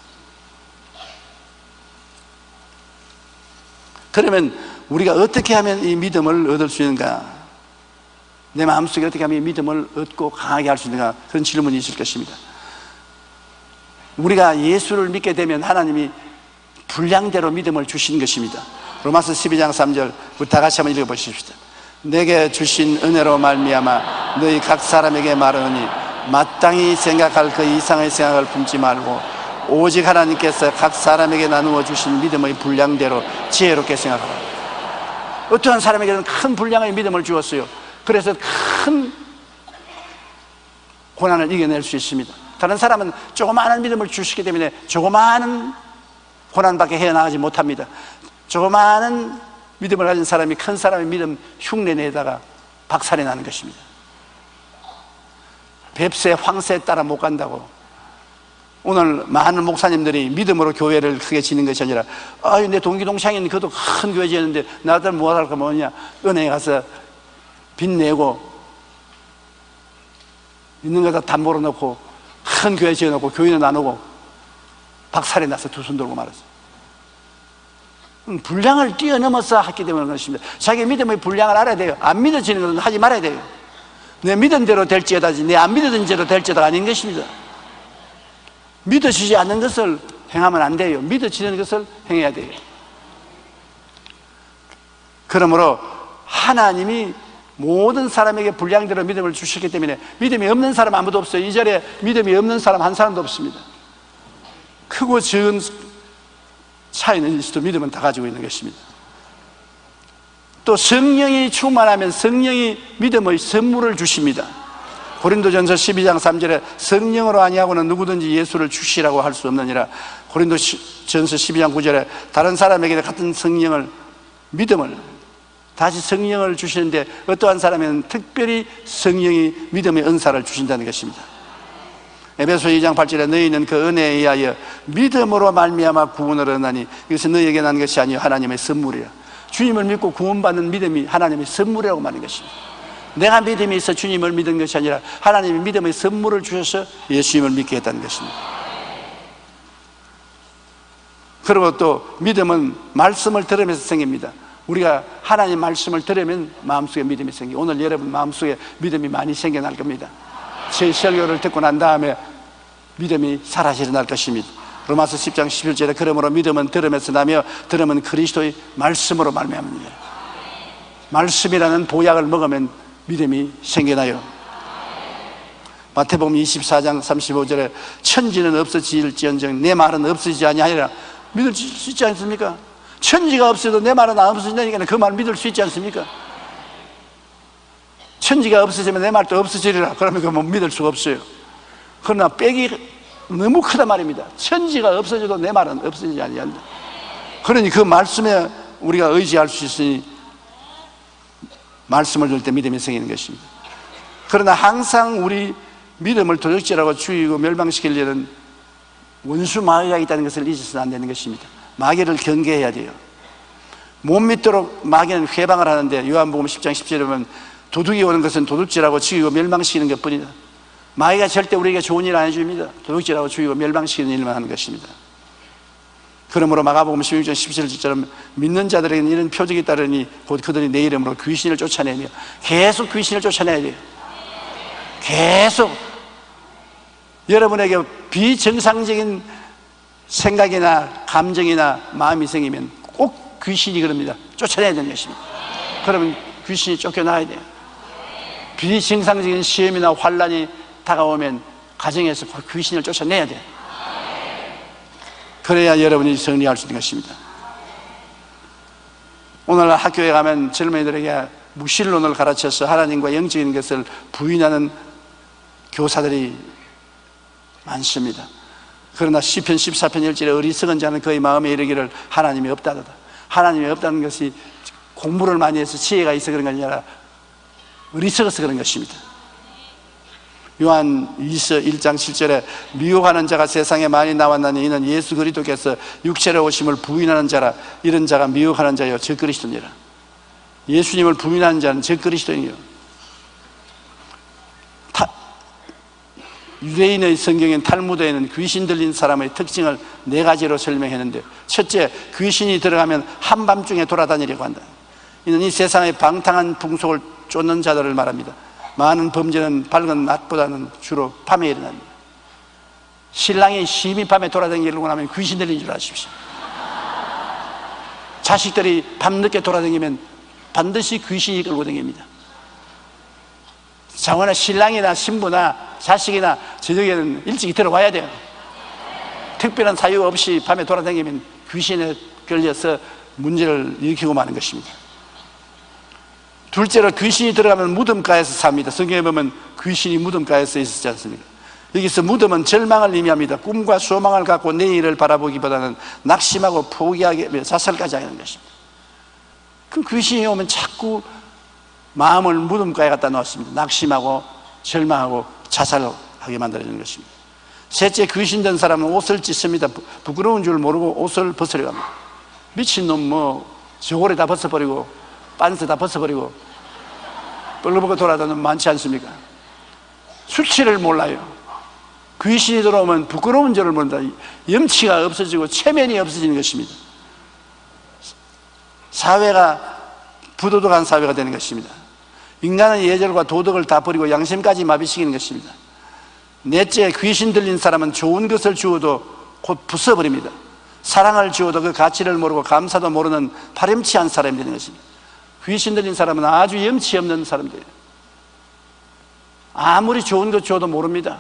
그러면 우리가 어떻게 하면 이 믿음을 얻을 수 있는가? 내 마음속에 어떻게 하면 이 믿음을 얻고 강하게 할 수 있는가? 그런 질문이 있을 것입니다. 우리가 예수를 믿게 되면 하나님이 분량대로 믿음을 주신 것입니다. 로마서 12장 3절 우리 다 같이 한번 읽어보십시오. 내게 주신 은혜로 말미암아 너희 각 사람에게 말하노니 마땅히 생각할 그 이상의 생각을 품지 말고 오직 하나님께서 각 사람에게 나누어 주신 믿음의 분량대로 지혜롭게 생각하라. 어떠한 사람에게는 큰 분량의 믿음을 주었어요. 그래서 큰 고난을 이겨낼 수 있습니다. 다른 사람은 조그마한 믿음을 주시기 때문에 조그마한 고난밖에 헤어나가지 못합니다. 조그마한 믿음을 가진 사람이 큰 사람의 믿음 흉내내다가 박살이 나는 것입니다. 뱁새 황새에 따라 못 간다고 오늘 많은 목사님들이 믿음으로 교회를 크게 지는 것이 아니라 내 동기 동창인 그도 큰 교회 지었는데 나들 뭐 할까 뭐냐, 은행에 가서 빚 내고 있는 거 다 담보로 넣고 큰 교회 지어놓고 교인을 나누고 박살이 나서 두 손 들고 말았어요. 분량을 뛰어넘어서 했기 때문에 그렇습니다. 자기 믿음의 분량을 알아야 돼요. 안 믿어지는 것은 하지 말아야 돼요. 내 믿은 대로 될지어다지 내 안 믿어진 대로 될지어다가 아닌 것입니다. 믿어지지 않는 것을 행하면 안 돼요. 믿어지는 것을 행해야 돼요. 그러므로 하나님이 모든 사람에게 분량대로 믿음을 주셨기 때문에 믿음이 없는 사람 아무도 없어요. 이 자리에 믿음이 없는 사람 한 사람도 없습니다. 크고 적은 차이는 있어도 믿음은 다 가지고 있는 것입니다. 또 성령이 충만하면 성령이 믿음의 선물을 주십니다. 고린도전서 12장 3절에 성령으로 아니하고는 누구든지 예수를 주시라고 할 수 없느니라. 고린도전서 12장 9절에 다른 사람에게 같은 성령을, 믿음을, 다시 성령을 주시는데 어떠한 사람에는 특별히 성령이 믿음의 은사를 주신다는 것입니다. 에베소 2장 8절에 너희는 그 은혜에 의하여 믿음으로 말미암아 구원을 얻나니 이것은 너희에게 난 것이 아니요 하나님의 선물이라. 주님을 믿고 구원받는 믿음이 하나님의 선물이라고 말하는 것입니다. 내가 믿음이 있어 주님을 믿은 것이 아니라 하나님이 믿음의 선물을 주셔서 예수님을 믿게 했다는 것입니다. 그리고 또 믿음은 말씀을 들으면서 생깁니다. 우리가 하나님 말씀을 들으면 마음속에 믿음이 생기고, 오늘 여러분 마음속에 믿음이 많이 생겨날 겁니다. 제 설교를 듣고 난 다음에 믿음이 살아서 일어날 것입니다. 로마서 10장 11절에 그러므로 믿음은 들음에서 나며 들음은 그리스도의 말씀으로 말미암느니라. 말씀이라는 보약을 먹으면 믿음이 생겨나요. 마태복음 24장 35절에 천지는 없어질지언정 내 말은 없어지지 아니하리라. 믿을 수 있지 않습니까? 천지가 없어도 내 말은 안 없어진다니까 그 말 믿을 수 있지 않습니까? 천지가 없어지면 내 말도 없어지리라. 그러면 그거 믿을 수가 없어요. 그러나 빽이 너무 크단 말입니다. 천지가 없어져도 내 말은 없어지지 아니한다. 그러니 그 말씀에 우리가 의지할 수 있으니 말씀을 들을 때 믿음이 생기는 것입니다. 그러나 항상 우리 믿음을 도적질하고 죽이고 멸망시키려는 원수 마귀가 있다는 것을 잊어서는 안 되는 것입니다. 마귀를 경계해야 돼요. 못 믿도록 마귀는 회방을 하는데 요한복음 10장 10절에 보면 도둑이 오는 것은 도둑질하고 죽이고 멸망시키는 것뿐이다. 마귀가 절대 우리에게 좋은 일 안 해줍니다. 도둑질하고 죽이고 멸망시키는 일만 하는 것입니다. 그러므로 마가복음 16장 17절처럼 믿는 자들에게는 이런 표적이 따르니 곧 그들이 내 이름으로 귀신을 쫓아내며, 계속 귀신을 쫓아내야 돼요. 계속 여러분에게 비정상적인 생각이나 감정이나 마음이 생기면 꼭 귀신이 그럽니다. 쫓아내야 되는 것입니다. 그러면 귀신이 쫓겨나야 돼요. 비정상적인 시험이나 환란이 다가오면 가정에서 귀신을 쫓아내야 돼요. 그래야 여러분이 승리할 수 있는 것입니다. 오늘 학교에 가면 젊은이들에게 무신론을 가르쳐서 하나님과 영적인 것을 부인하는 교사들이 많습니다. 그러나 시편 14편 1절에 어리석은 자는 그의 마음에 이르기를 하나님이 없다더라. 하나님이 없다는 것이 공부를 많이 해서 지혜가 있어 그런 게 아니라 어리석어서 그런 것입니다. 요한 1장 7절에 미혹하는 자가 세상에 많이 나왔나니 이는 예수 그리스도께서 육체로 오심을 부인하는 자라. 이런 자가 미혹하는 자요 저 그리스도니라. 예수님을 부인하는 자는 저 그리스도니요. 유대인의 성경인 탈무드에는 귀신 들린 사람의 특징을 4가지로 설명했는데, 첫째, 귀신이 들어가면 한밤중에 돌아다니려고 한다. 이는 이 세상의 방탕한 풍속을 쫓는 자들을 말합니다. 많은 범죄는 밝은 낮보다는 주로 밤에 일어납니다. 신랑이 심히 밤에 돌아다니려고 하면 귀신 들린 줄 아십시오. 자식들이 밤늦게 돌아다니면 반드시 귀신이 끌고 다닙니다. 장원아, 신랑이나 신부나 자식이나 저녁에는 일찍 들어와야 돼요. 특별한 사유 없이 밤에 돌아다니면 귀신에 걸려서 문제를 일으키고 마는 것입니다. 둘째로 귀신이 들어가면 무덤가에서 삽니다. 성경에 보면 귀신이 무덤가에서 있었지 않습니까? 여기서 무덤은 절망을 의미합니다. 꿈과 소망을 갖고 내일을 바라보기보다는 낙심하고 포기하게 자살까지 하는 것입니다. 그 귀신이 오면 자꾸 마음을 무덤가에 갖다 놓았습니다. 낙심하고 절망하고 자살하게 만들어지는 것입니다. 셋째, 귀신 든 사람은 옷을 찢습니다. 부끄러운 줄 모르고 옷을 벗으려 합니다. 미친놈 저고리 다 벗어버리고 빤스 다 벗어버리고 뻘거벗고 돌아다니는 많지 않습니까? 수치를 몰라요. 귀신이 들어오면 부끄러운 줄을 모른다. 염치가 없어지고 체면이 없어지는 것입니다. 사회가 부도덕한 사회가 되는 것입니다. 인간은 예절과 도덕을 다 버리고 양심까지 마비시키는 것입니다. 넷째, 귀신 들린 사람은 좋은 것을 주어도 곧 부숴버립니다. 사랑을 주어도 그 가치를 모르고 감사도 모르는 파렴치한 사람이 되는 것입니다. 귀신 들린 사람은 아주 염치 없는 사람들이에요. 아무리 좋은 것 주어도 모릅니다.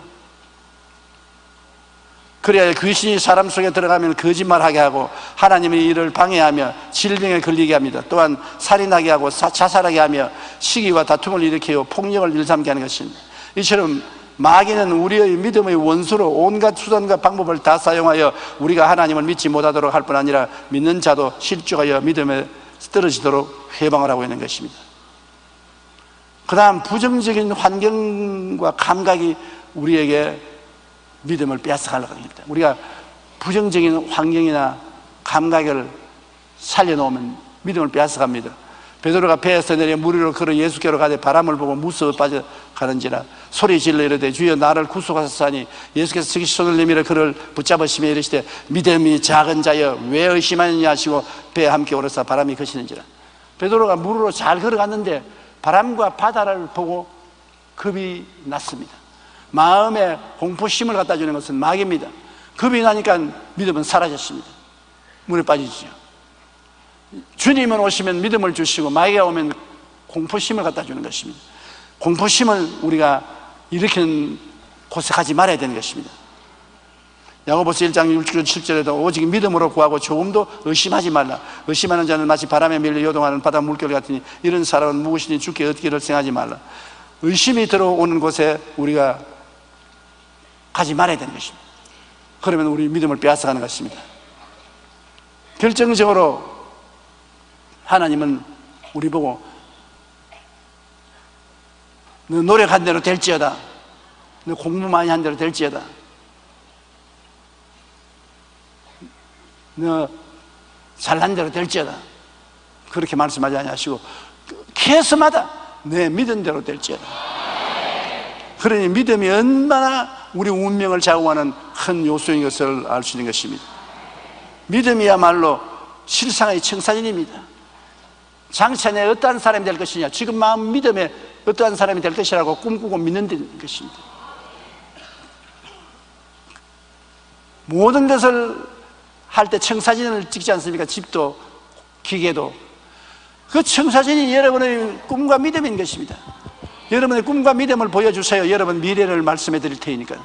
그래야 귀신이 사람 속에 들어가면 거짓말하게 하고 하나님의 일을 방해하며 질병에 걸리게 합니다. 또한 살인하게 하고 자살하게 하며 시기와 다툼을 일으키고 폭력을 일삼게 하는 것입니다. 이처럼 마귀는 우리의 믿음의 원수로 온갖 수단과 방법을 다 사용하여 우리가 하나님을 믿지 못하도록 할 뿐 아니라 믿는 자도 실족하여 믿음에 떨어지도록 회방을 하고 있는 것입니다. 그 다음 부정적인 환경과 감각이 우리에게 믿음을 빼앗아가려고 합니다. 우리가 부정적인 환경이나 감각을 살려놓으면 믿음을 빼앗아갑니다. 베드로가 배에서 내려 물 위로 걸어 예수께로 가되 바람을 보고 무서워 빠져가는지라 소리 질러 이르되 주여 나를 구속하소서하니 예수께서 즉시 손을 내밀어 그를 붙잡으시며 이르시되 믿음이 작은 자여 왜 의심하느냐 하시고 배에 함께 오르사 바람이 거시는지라. 베드로가 물으로 잘 걸어갔는데 바람과 바다를 보고 겁이 났습니다. 마음에 공포심을 갖다 주는 것은 마귀입니다. 겁이 나니까 믿음은 사라졌습니다. 물에 빠지죠. 주님은 오시면 믿음을 주시고 마귀가 오면 공포심을 갖다 주는 것입니다. 공포심을 우리가 일으키는 곳에 가지 말아야 되는 것입니다. 야고보서 1장 6절 7절에도 오직 믿음으로 구하고 조금도 의심하지 말라. 의심하는 자는 마치 바람에 밀려 요동하는 바다 물결 같으니 이런 사람은 무엇이니 주께 얻기를 생각하지 말라. 의심이 들어오는 곳에 우리가 가지 말아야 되는 것입니다. 그러면 우리 믿음을 빼앗아가는 것입니다. 결정적으로 하나님은 우리 보고 너 노력한 대로 될지어다, 너 공부 많이 한 대로 될지어다, 너 잘난 대로 될지어다 그렇게 말씀하지 아니하시고 케이스마다 내 믿은 대로 될지어다. 그러니 믿음이 얼마나 우리 운명을 좌우하는 큰 요소인 것을 알 수 있는 것입니다. 믿음이야말로 실상의 청사진입니다. 장차 내 어떠한 사람이 될 것이냐, 지금 마음 믿음에 어떠한 사람이 될 것이라고 꿈꾸고 믿는 것입니다. 모든 것을 할 때 청사진을 찍지 않습니까? 집도 기계도. 그 청사진이 여러분의 꿈과 믿음인 것입니다. 여러분의 꿈과 믿음을 보여주세요. 여러분 미래를 말씀해 드릴 테니까.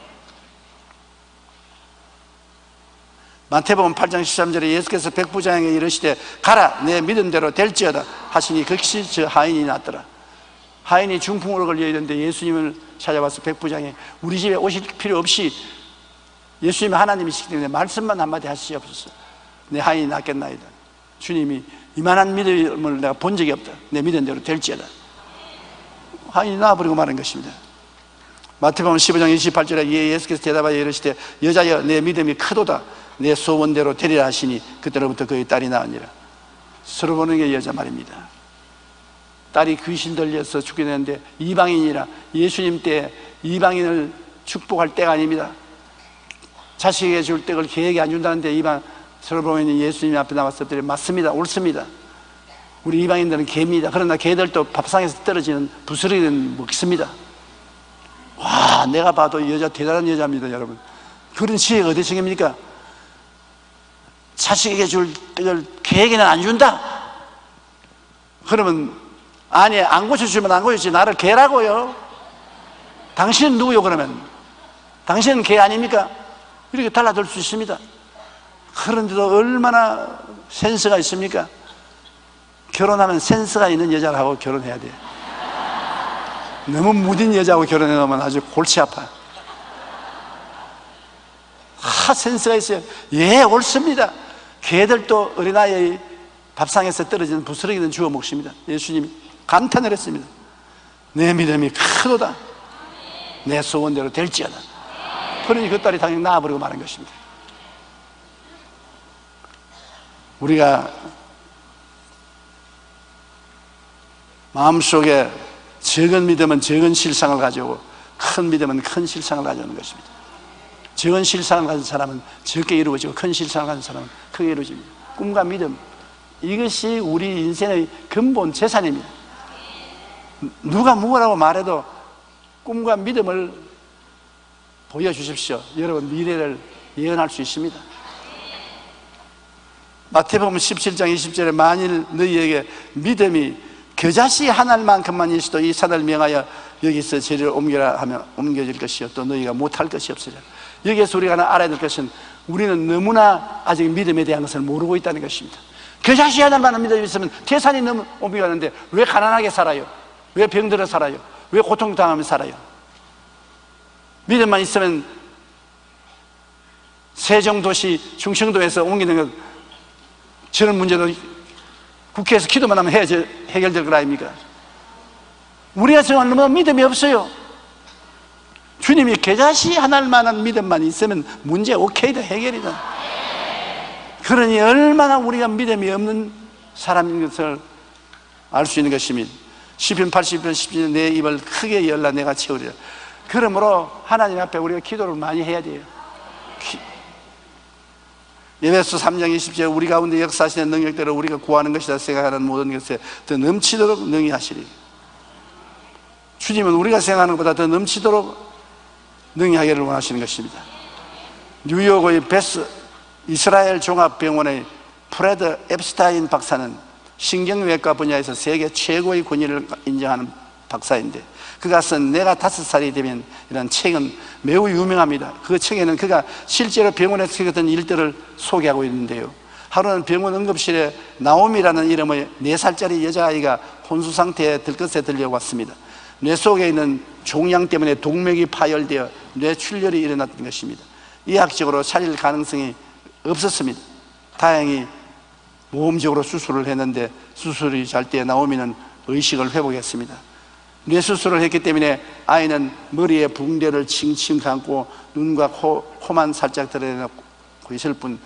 마태복음 8장 13절에 예수께서 백부장에게 이르시되 가라 내 믿음대로 될지어다 하시니 극시 저 하인이 났더라. 하인이 중풍으로 걸려 있는데 예수님을 찾아와서 백부장이 우리 집에 오실 필요 없이 예수님이 하나님이시기 때문에 말씀만 한마디 하시옵소서. 내 하인이 낫겠나이다. 주님이 이만한 믿음을 내가 본 적이 없다. 내 믿음대로 될지어다. 하인이 나와버리고 말한 것입니다. 마태복음 15장 28절에 예수께서 대답하여 이르시되 여자여 내 믿음이 크도다. 내 소원대로 되리라 하시니 그때로부터 그의 딸이 나으니라. 서로 보는 게 여자 말입니다. 딸이 귀신 들려서 죽게 되는데 이방인이라. 예수님 때 이방인을 축복할 때가 아닙니다. 자식에게 줄 떡을 개에게 안 준다는데 이방 서로 보면 예수님 앞에 나왔을 때 맞습니다. 옳습니다. 우리 이방인들은 개입니다. 그러나 개들도 밥상에서 떨어지는 부스러기는 먹습니다. 와, 내가 봐도 이 여자 대단한 여자입니다, 여러분. 그런 지혜가 어디 생깁니까? 자식에게 줄 떡을 개에게는 안 준다? 그러면 아니, 안 고쳐주면 안 고쳐주지 나를 개라고요? 당신은 누구요 그러면? 당신은 개 아닙니까? 이렇게 달라들 수 있습니다. 그런데도 얼마나 센스가 있습니까? 결혼하면 센스가 있는 여자하고 결혼해야 돼. 너무 무딘 여자하고 결혼해 놓으면 아주 골치 아파. 다 센스가 있어요. 예, 옳습니다. 개들도 어린아이의 밥상에서 떨어지는 부스러기는 주워 먹습니다. 예수님이 감탄을 했습니다. 내 믿음이 크도다. 내 소원대로 될지어다. 그러니 그 딸이 당연히 나아버리고 마는 것입니다. 우리가 마음속에 적은 믿음은 적은 실상을 가져오고 큰 믿음은 큰 실상을 가져오는 것입니다. 적은 실상을 가진 사람은 적게 이루어지고 큰 실상을 가진 사람은 크게 이루어집니다. 꿈과 믿음, 이것이 우리 인생의 근본 재산입니다. 누가 뭐라고 말해도 꿈과 믿음을 보여주십시오. 여러분 미래를 예언할 수 있습니다. 마태복음 17장 20절에 만일 너희에게 믿음이 겨자씨 한 알만큼만 있어도 이 산을 명하여 여기서 저리로 옮겨라 하면 옮겨질 것이요 또 너희가 못할 것이 없으리라. 여기에서 우리가 알아야 될 것은 우리는 너무나 아직 믿음에 대한 것을 모르고 있다는 것입니다. 겨자씨 한 알만한 믿음이 있으면 태산이 너무 옮겨가는데 왜 가난하게 살아요? 왜 병들어 살아요? 왜 고통당하며 살아요? 믿음만 있으면 세종도시 충청도에서 옮기는 것, 저런 문제도 국회에서 기도만 하면 해결될 거 아닙니까? 우리가 정말 너무 믿음이 없어요. 주님이 겨자씨 한 알만한 믿음만 있으면 문제 오케이다, 해결이다. 그러니 얼마나 우리가 믿음이 없는 사람인 것을 알 수 있는 것입니다. 시편 80편 10편 내 입을 크게 열라 내가 채우리라. 그러므로 하나님 앞에 우리가 기도를 많이 해야 돼요. 에베소 3장 20절 우리 가운데 역사하시는 능력대로 우리가 구하는 것이다 생각하는 모든 것에 더 넘치도록 능히 하시리. 주님은 우리가 생각하는 것보다 더 넘치도록 능히 하기를 원하시는 것입니다. 뉴욕의 베스 이스라엘 종합병원의 프레드 앱스타인 박사는 신경외과 분야에서 세계 최고의 권위를 인정하는 박사인데 그가 쓴 내가 5살이 되면 이라는 책은 매우 유명합니다. 그 책에는 그가 실제로 병원에서 겪었던 일들을 소개하고 있는데요, 하루는 병원 응급실에 나옴이라는 이름의 4살짜리 여자아이가 혼수 상태에 들것에 들려왔습니다. 뇌 속에 있는 종양 때문에 동맥이 파열되어 뇌출혈이 일어났던 것입니다. 의학적으로 살릴 가능성이 없었습니다. 다행히 모험적으로 수술을 했는데 수술이 잘 때 나오미는 의식을 회복했습니다. 뇌수술을 했기 때문에 아이는 머리에 붕대를 칭칭 감고 눈과 코만 살짝 드러내고 있을 뿐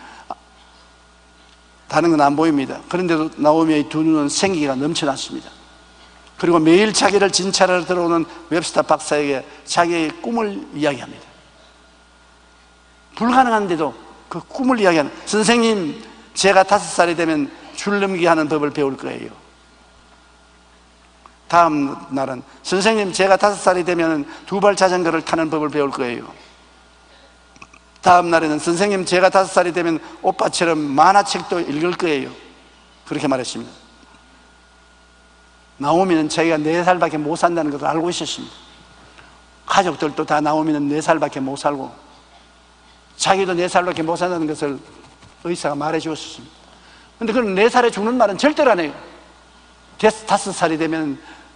다른 건 안 보입니다. 그런데도 나오미의 두 눈은 생기가 넘쳐났습니다. 그리고 매일 자기를 진찰하러 들어오는 웹스터 박사에게 자기의 꿈을 이야기합니다. 불가능한데도 그 꿈을 이야기하는, 선생님 제가 5살이 되면 줄넘기 하는 법을 배울 거예요. 다음 날은 선생님 제가 5살이 되면 2발 자전거를 타는 법을 배울 거예요. 다음 날에는 선생님 제가 5살이 되면 오빠처럼 만화책도 읽을 거예요. 그렇게 말했습니다. 나오미는 자기가 4살밖에 못 산다는 것을 알고 있었습니다. 가족들도 다 나오미는 4살밖에 못 살고 자기도 4살밖에 못 산다는 것을 의사가 말해 주었습니다. 그런데 그는 4살에 죽는 말은 절대로 안 해요. 5살이 되면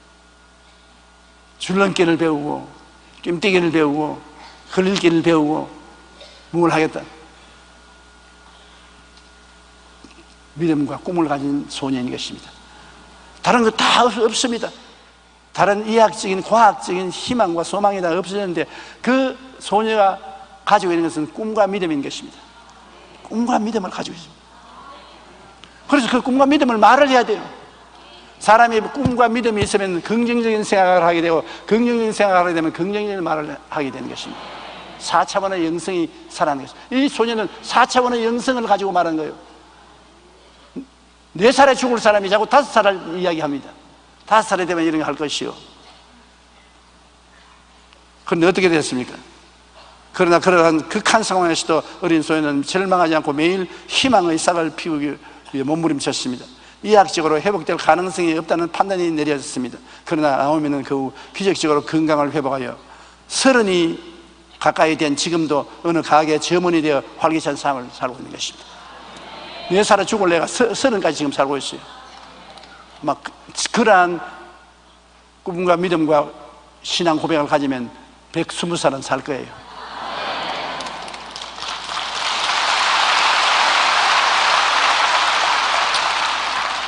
줄넘기를 배우고 뜀뛰기를 배우고 흘릴기를 배우고 뭘 하겠다. 믿음과 꿈을 가진 소년인 것입니다. 다른 거 다 없습니다. 다른 이학적인 과학적인 희망과 소망이 다 없어졌는데 그 소녀가 가지고 있는 것은 꿈과 믿음인 것입니다. 꿈과 믿음을 가지고 있습니다. 그래서 그 꿈과 믿음을 말을 해야 돼요. 사람이 꿈과 믿음이 있으면 긍정적인 생각을 하게 되고 긍정적인 생각을 하게 되면 긍정적인 말을 하게 되는 것입니다. 4차원의 영성이 살아나는 것입니다. 이 소녀는 4차원의 영성을 가지고 말하는 거예요. 4살에 죽을 사람이 자꾸 5살을 이야기합니다. 5살이 되면 이런 거 할 것이요. 그런데 어떻게 됐습니까? 그러나 그러한 극한 상황에서도 어린 소녀는 절망하지 않고 매일 희망의 싹을 피우기 위해 몸부림쳤습니다. 의학적으로 회복될 가능성이 없다는 판단이 내려졌습니다. 그러나 나오미는 그 후 기적적으로 건강을 회복하여 30이 가까이 된 지금도 어느 가게의 점원이 되어 활기찬 삶을 살고 있는 것입니다. 4살에 죽을 애가 30까지 지금 살고 있어요. 막 그러한 꿈과 믿음과 신앙 고백을 가지면 120살은 살 거예요.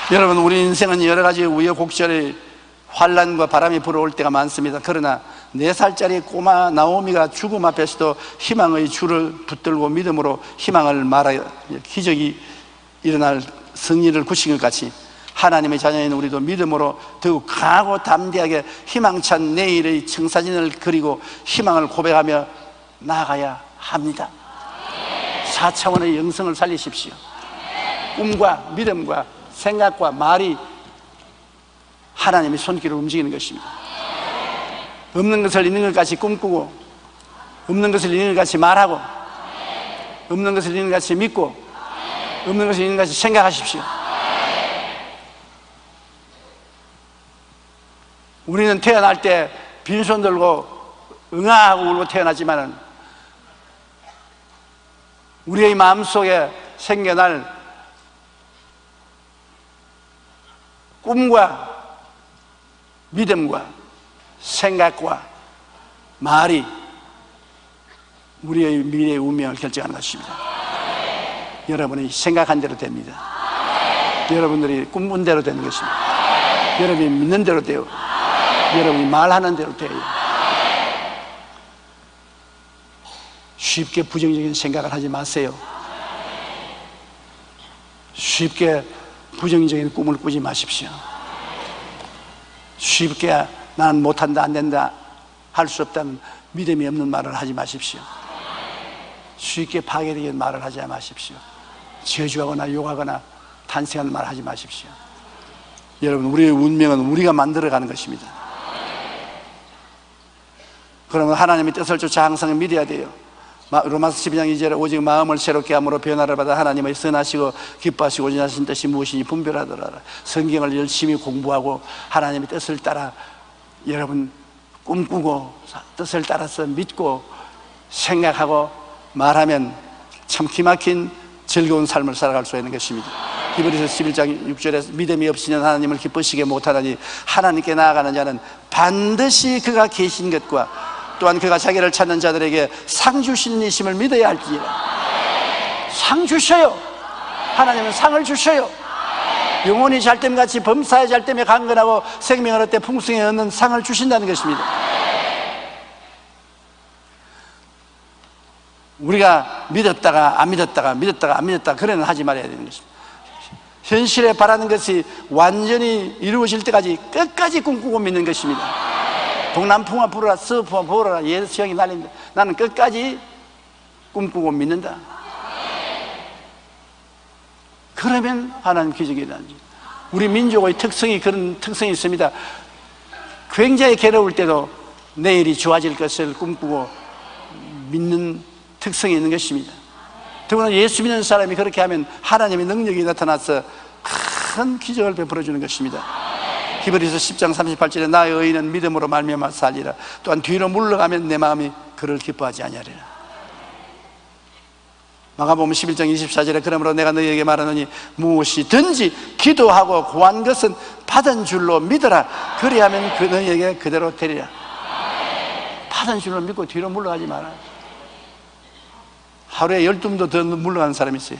여러분, 우리 인생은 여러 가지 우여곡절의 환란과 바람이 불어올 때가 많습니다. 그러나 4살짜리 꼬마 나오미가 죽음 앞에서도 희망의 줄을 붙들고 믿음으로 희망을 말하여 기적이 일어날 승리를 굳힌 것 같이 하나님의 자녀인 우리도 믿음으로 더욱 강하고 담대하게 희망찬 내일의 청사진을 그리고 희망을 고백하며 나아가야 합니다. 4차원의 영성을 살리십시오. 꿈과 믿음과 생각과 말이 하나님의 손길을 움직이는 것입니다. 없는 것을 있는 것 같이 꿈꾸고, 없는 것을 있는 것 같이 말하고, 없는 것을 있는 것 같이 믿고, 없는 것을 있는 것 같이 생각하십시오. 우리는 태어날 때 빈손 들고 응아하고 울고 태어나지만은 우리의 마음속에 생겨날 꿈과 믿음과 생각과 말이 우리의 미래의 운명을 결정하는 것입니다. 여러분이 생각한 대로 됩니다. 여러분들이 꿈꾼 대로 되는 것입니다. 여러분이 믿는 대로 돼요. 여러분이 말하는 대로 돼요. 쉽게 부정적인 생각을 하지 마세요. 쉽게 부정적인 꿈을 꾸지 마십시오. 쉽게 나는 못한다, 안 된다, 할 수 없다는 믿음이 없는 말을 하지 마십시오. 쉽게 파괴되는 말을 하지 마십시오. 저주하거나 욕하거나 탄식하는 말을 하지 마십시오. 여러분, 우리의 운명은 우리가 만들어가는 것입니다. 그러면 하나님의 뜻을 쫓아 항상 믿어야 돼요. 로마서 12장 2절에 오직 마음을 새롭게 함으로 변화를 받아 하나님의 선하시고 기뻐하시고 온전하신 뜻이 무엇인지 분별하더라. 성경을 열심히 공부하고 하나님의 뜻을 따라 여러분 꿈꾸고 뜻을 따라서 믿고 생각하고 말하면 참 기막힌 즐거운 삶을 살아갈 수 있는 것입니다. 히브리서 11장 6절에 믿음이 없이는 하나님을 기쁘시게 못하다니 하나님께 나아가는 자는 반드시 그가 계신 것과 또한 그가 자기를 찾는 자들에게 상 주시는 이심을 믿어야 할지니라. 상 주셔요. 하나님은 상을 주셔요. 영혼이 잘됨같이 범사에 잘됨에 강건하고 생명을 얻되 풍성히 얻는 상을 주신다는 것입니다. 우리가 믿었다가 안 믿었다가 믿었다가 안 믿었다가 그래는 하지 말아야 되는 것입니다. 현실에 바라는 것이 완전히 이루어질 때까지 끝까지 꿈꾸고 믿는 것입니다. 동남풍아 불어라, 서풍아 불어라, 예수형이 날린다. 나는 끝까지 꿈꾸고 믿는다. 그러면 하나님 기적이 일어나죠. 우리 민족의 특성이 그런 특성이 있습니다. 굉장히 괴로울 때도 내일이 좋아질 것을 꿈꾸고 믿는 특성이 있는 것입니다. 더구나 예수 믿는 사람이 그렇게 하면 하나님의 능력이 나타나서 큰 기적을 베풀어 주는 것입니다. 히브리서 10장 38절에 나의 의인은 믿음으로 말미암아 살리라. 또한 뒤로 물러가면 내 마음이 그를 기뻐하지 아니하리라. 마가복음 11장 24절에 그러므로 내가 너희에게 말하노니 무엇이든지 기도하고 구한 것은 받은 줄로 믿어라. 그리하면 그 너희에게 그대로 되리라. 받은 줄로 믿고 뒤로 물러가지 마라. 하루에 12도 더 물러가는 사람이 있어요.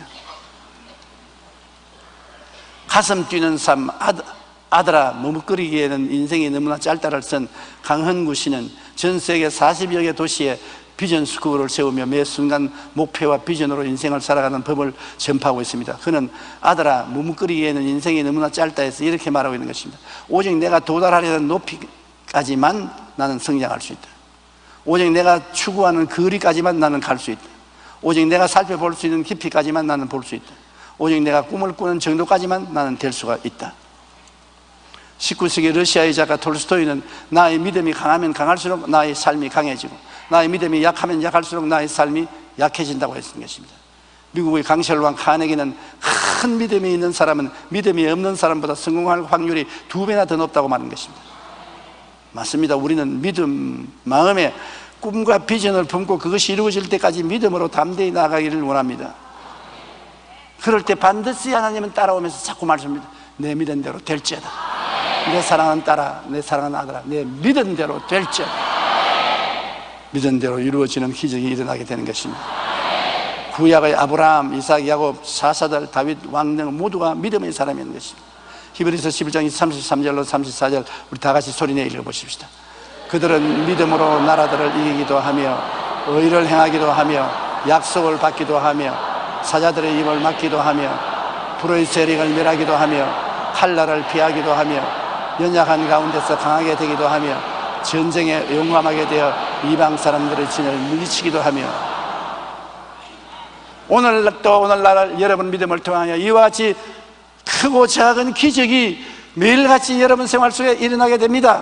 가슴 뛰는 삶, 아들아 머뭇거리기에는 인생이 너무나 짧다를 쓴 강헌구 씨는 전 세계 40여 개 도시에 비전 스쿨을 세우며 매 순간 목표와 비전으로 인생을 살아가는 법을 전파하고 있습니다. 그는 아들아 머뭇거리기에는 인생이 너무나 짧다 해서 이렇게 말하고 있는 것입니다. 오직 내가 도달하려는 높이까지만 나는 성장할 수 있다. 오직 내가 추구하는 거리까지만 나는 갈 수 있다. 오직 내가 살펴볼 수 있는 깊이까지만 나는 볼 수 있다. 오직 내가 꿈을 꾸는 정도까지만 나는 될 수가 있다. 19세기 러시아의 작가 톨스토이는 나의 믿음이 강하면 강할수록 나의 삶이 강해지고 나의 믿음이 약하면 약할수록 나의 삶이 약해진다고 했던 것입니다. 미국의 강철왕 카네기는 큰 믿음이 있는 사람은 믿음이 없는 사람보다 성공할 확률이 2배나 더 높다고 말한 것입니다. 맞습니다. 우리는 믿음, 마음에 꿈과 비전을 품고 그것이 이루어질 때까지 믿음으로 담대히 나아가기를 원합니다. 그럴 때 반드시 하나님은 따라오면서 자꾸 말씀합니다. 내 믿은 대로 될지어다. 내 사랑하는 딸아, 내 사랑하는 아들아, 내 믿은 대로 될지어다. 믿은 대로 이루어지는 기적이 일어나게 되는 것입니다. 구약의 아브라함, 이삭, 야곱, 사사들, 다윗, 왕 등 모두가 믿음의 사람이었는 것입니다. 히브리서 11장 33절로 34절 우리 다 같이 소리내 읽어보십시다. 그들은 믿음으로 나라들을 이기기도 하며 의를 행하기도 하며 약속을 받기도 하며 사자들의 입을 막기도 하며 불의 세력을 멸하기도 하며 칼날을 피하기도 하며 연약한 가운데서 강하게 되기도 하며 전쟁에 용감하게 되어 이방 사람들의 진을 물리치기도 하며 오늘날 여러분 믿음을 통하여 이와 같이 크고 작은 기적이 매일같이 여러분 생활 속에 일어나게 됩니다.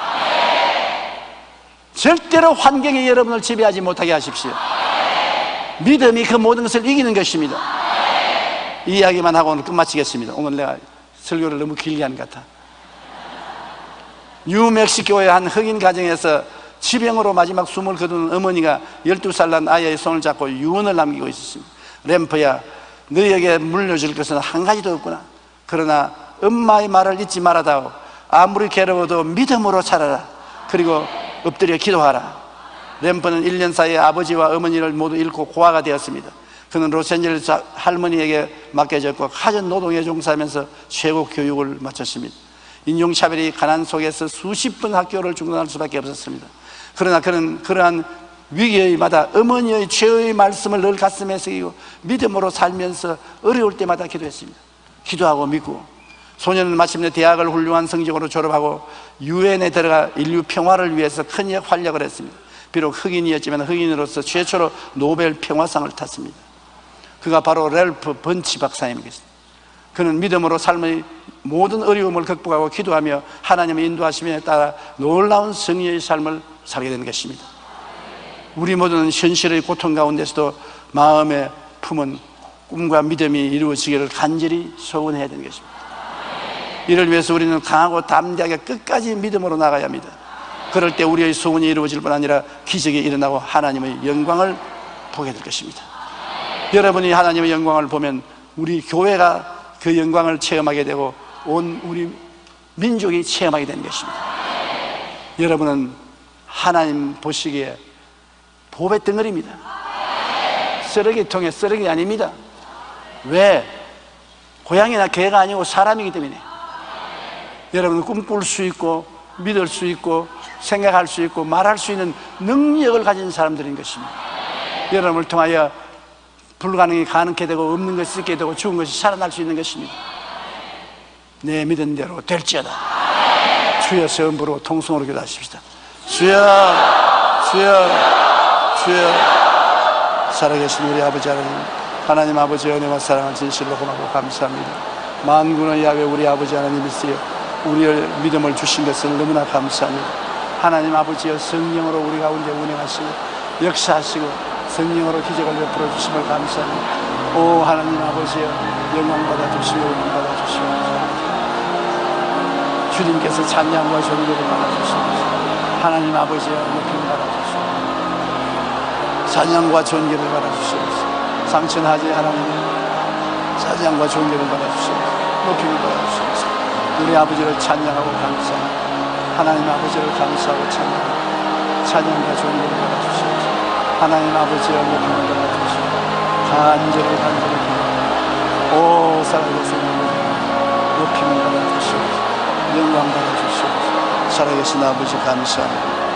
절대로 환경이 여러분을 지배하지 못하게 하십시오. 믿음이 그 모든 것을 이기는 것입니다. 이 이야기만 하고 오늘 끝마치겠습니다. 오늘 내가 설교를 너무 길게 한 것 같아. 뉴멕시코의 한 흑인 가정에서 지병으로 마지막 숨을 거두는 어머니가 12살 난 아이의 손을 잡고 유언을 남기고 있었습니다. 램프야, 너희에게 물려줄 것은 한 가지도 없구나. 그러나 엄마의 말을 잊지 말아다오. 아무리 괴로워도 믿음으로 살아라. 그리고 엎드려 기도하라. 램프는 1년 사이에 아버지와 어머니를 모두 잃고 고아가 되었습니다. 그는 로스앤젤레스 할머니에게 맡겨졌고 가전 노동에 종사하면서 최고 교육을 마쳤습니다. 인종차별이 가난 속에서 수십 번 학교를 중단할 수밖에 없었습니다. 그러나 그는 그러한 위기의마다 어머니의 최후의 말씀을 늘 가슴에 새기고 믿음으로 살면서 어려울 때마다 기도했습니다. 기도하고 믿고 소년은 마침내 대학을 훌륭한 성적으로 졸업하고 유엔에 들어가 인류 평화를 위해서 큰 활약을 했습니다. 비록 흑인이었지만 흑인으로서 최초로 노벨 평화상을 탔습니다. 그가 바로 랠프 번치 박사님이겠습니다. 그는 믿음으로 삶의 모든 어려움을 극복하고 기도하며 하나님의 인도하심에 따라 놀라운 승리의 삶을 살게 되는 것입니다. 우리 모두는 현실의 고통 가운데서도 마음에 품은 꿈과 믿음이 이루어지기를 간절히 소원해야 되는 것입니다. 이를 위해서 우리는 강하고 담대하게 끝까지 믿음으로 나가야 합니다. 그럴 때 우리의 소원이 이루어질 뿐 아니라 기적이 일어나고 하나님의 영광을 보게 될 것입니다. 여러분이 하나님의 영광을 보면 우리 교회가 그 영광을 체험하게 되고 온 우리 민족이 체험하게 되는 것입니다. 여러분은 하나님 보시기에 보배 덩어리입니다. 쓰레기통에 쓰레기 아닙니다. 왜? 고양이나 개가 아니고 사람이기 때문에. 여러분은 꿈꿀 수 있고 믿을 수 있고 생각할 수 있고 말할 수 있는 능력을 가진 사람들인 것입니다. 여러분을 통하여 불가능이 가능케 되고 없는 것이 있게 되고 죽은 것이 살아날 수 있는 것입니다. 내 믿은 대로 될지어다. 주여 세음부로 통성으로 기도하십시다. 주여 주여 주여. 살아계신 우리 아버지 하나님 아버지의 은혜와 사랑을 진실로 고맙고 감사합니다. 만군의 야훼 우리 아버지 하나님이시여 우리의 믿음을 주신 것을 너무나 감사합니다. 하나님 아버지여 성령으로 우리 가운데 운행하시고 역사하시고 성령으로 기적을 베풀어 주심을 감사합니다. 오 하나님 아버지여 영광 받아 주시고 은혜 받아 주시고 주님께서 찬양과 존귀를 받아 주시고 하나님 아버지여 높임 받아 주시고 찬양과 존귀를 받아 주시옵소서. 상천하지 하나님 찬양과 존귀를 받아 주시옵소서. 높임을 받아 주시옵소서. 우리 아버지를 찬양하고 감사합니다. 하나님 아버지를 감사하고 찬양하고 찬양과 존귀를 받아 주시옵소서. 하나님 아버지의 높임을 받아 주시옵소서. 간절히 오 살아계신 아버지 높임을 받아 주시옵소서. 영광 받아 주시옵소서. 살아계신 아버지 감사합니다.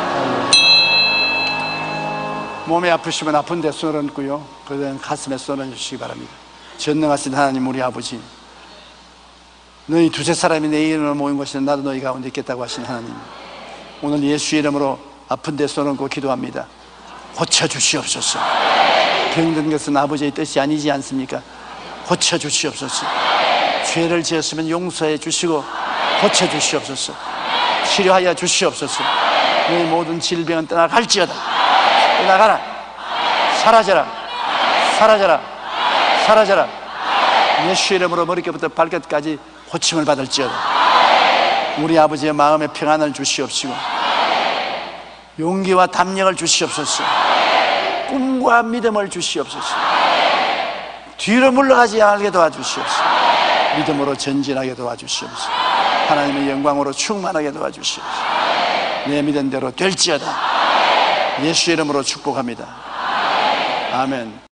몸에 아프시면 아픈 데 손을 얹고요, 그다음 가슴에 손을 얹으시기 바랍니다. 전능하신 하나님 우리 아버지, 너희 두세 사람이 내 이름으로 모인 곳에는 나도 너희 가운데 있겠다고 하신 하나님, 오늘 예수 이름으로 아픈 데 손을 얹고 기도합니다. 고쳐주시옵소서. 병든 것은 아버지의 뜻이 아니지 않습니까? 고쳐주시옵소서. 죄를 지었으면 용서해 주시고 고쳐주시옵소서. 치료하여 주시옵소서. 너희 모든 질병은 떠나갈지어다. 떠나가라. 사라져라. 사라져라. 사라져라. 예수 이름으로 머리끝부터 발끝까지 고침을 받을지어다. 우리 아버지의 마음에 평안을 주시옵시고 용기와 담력을 주시옵소서. 꿈과 믿음을 주시옵소서. 뒤로 물러가지 않게 도와주시옵소서. 믿음으로 전진하게 도와주시옵소서. 하나님의 영광으로 충만하게 도와주시옵소서. 내 믿은 대로 될지어다. 예수 이름으로 축복합니다. 아멘.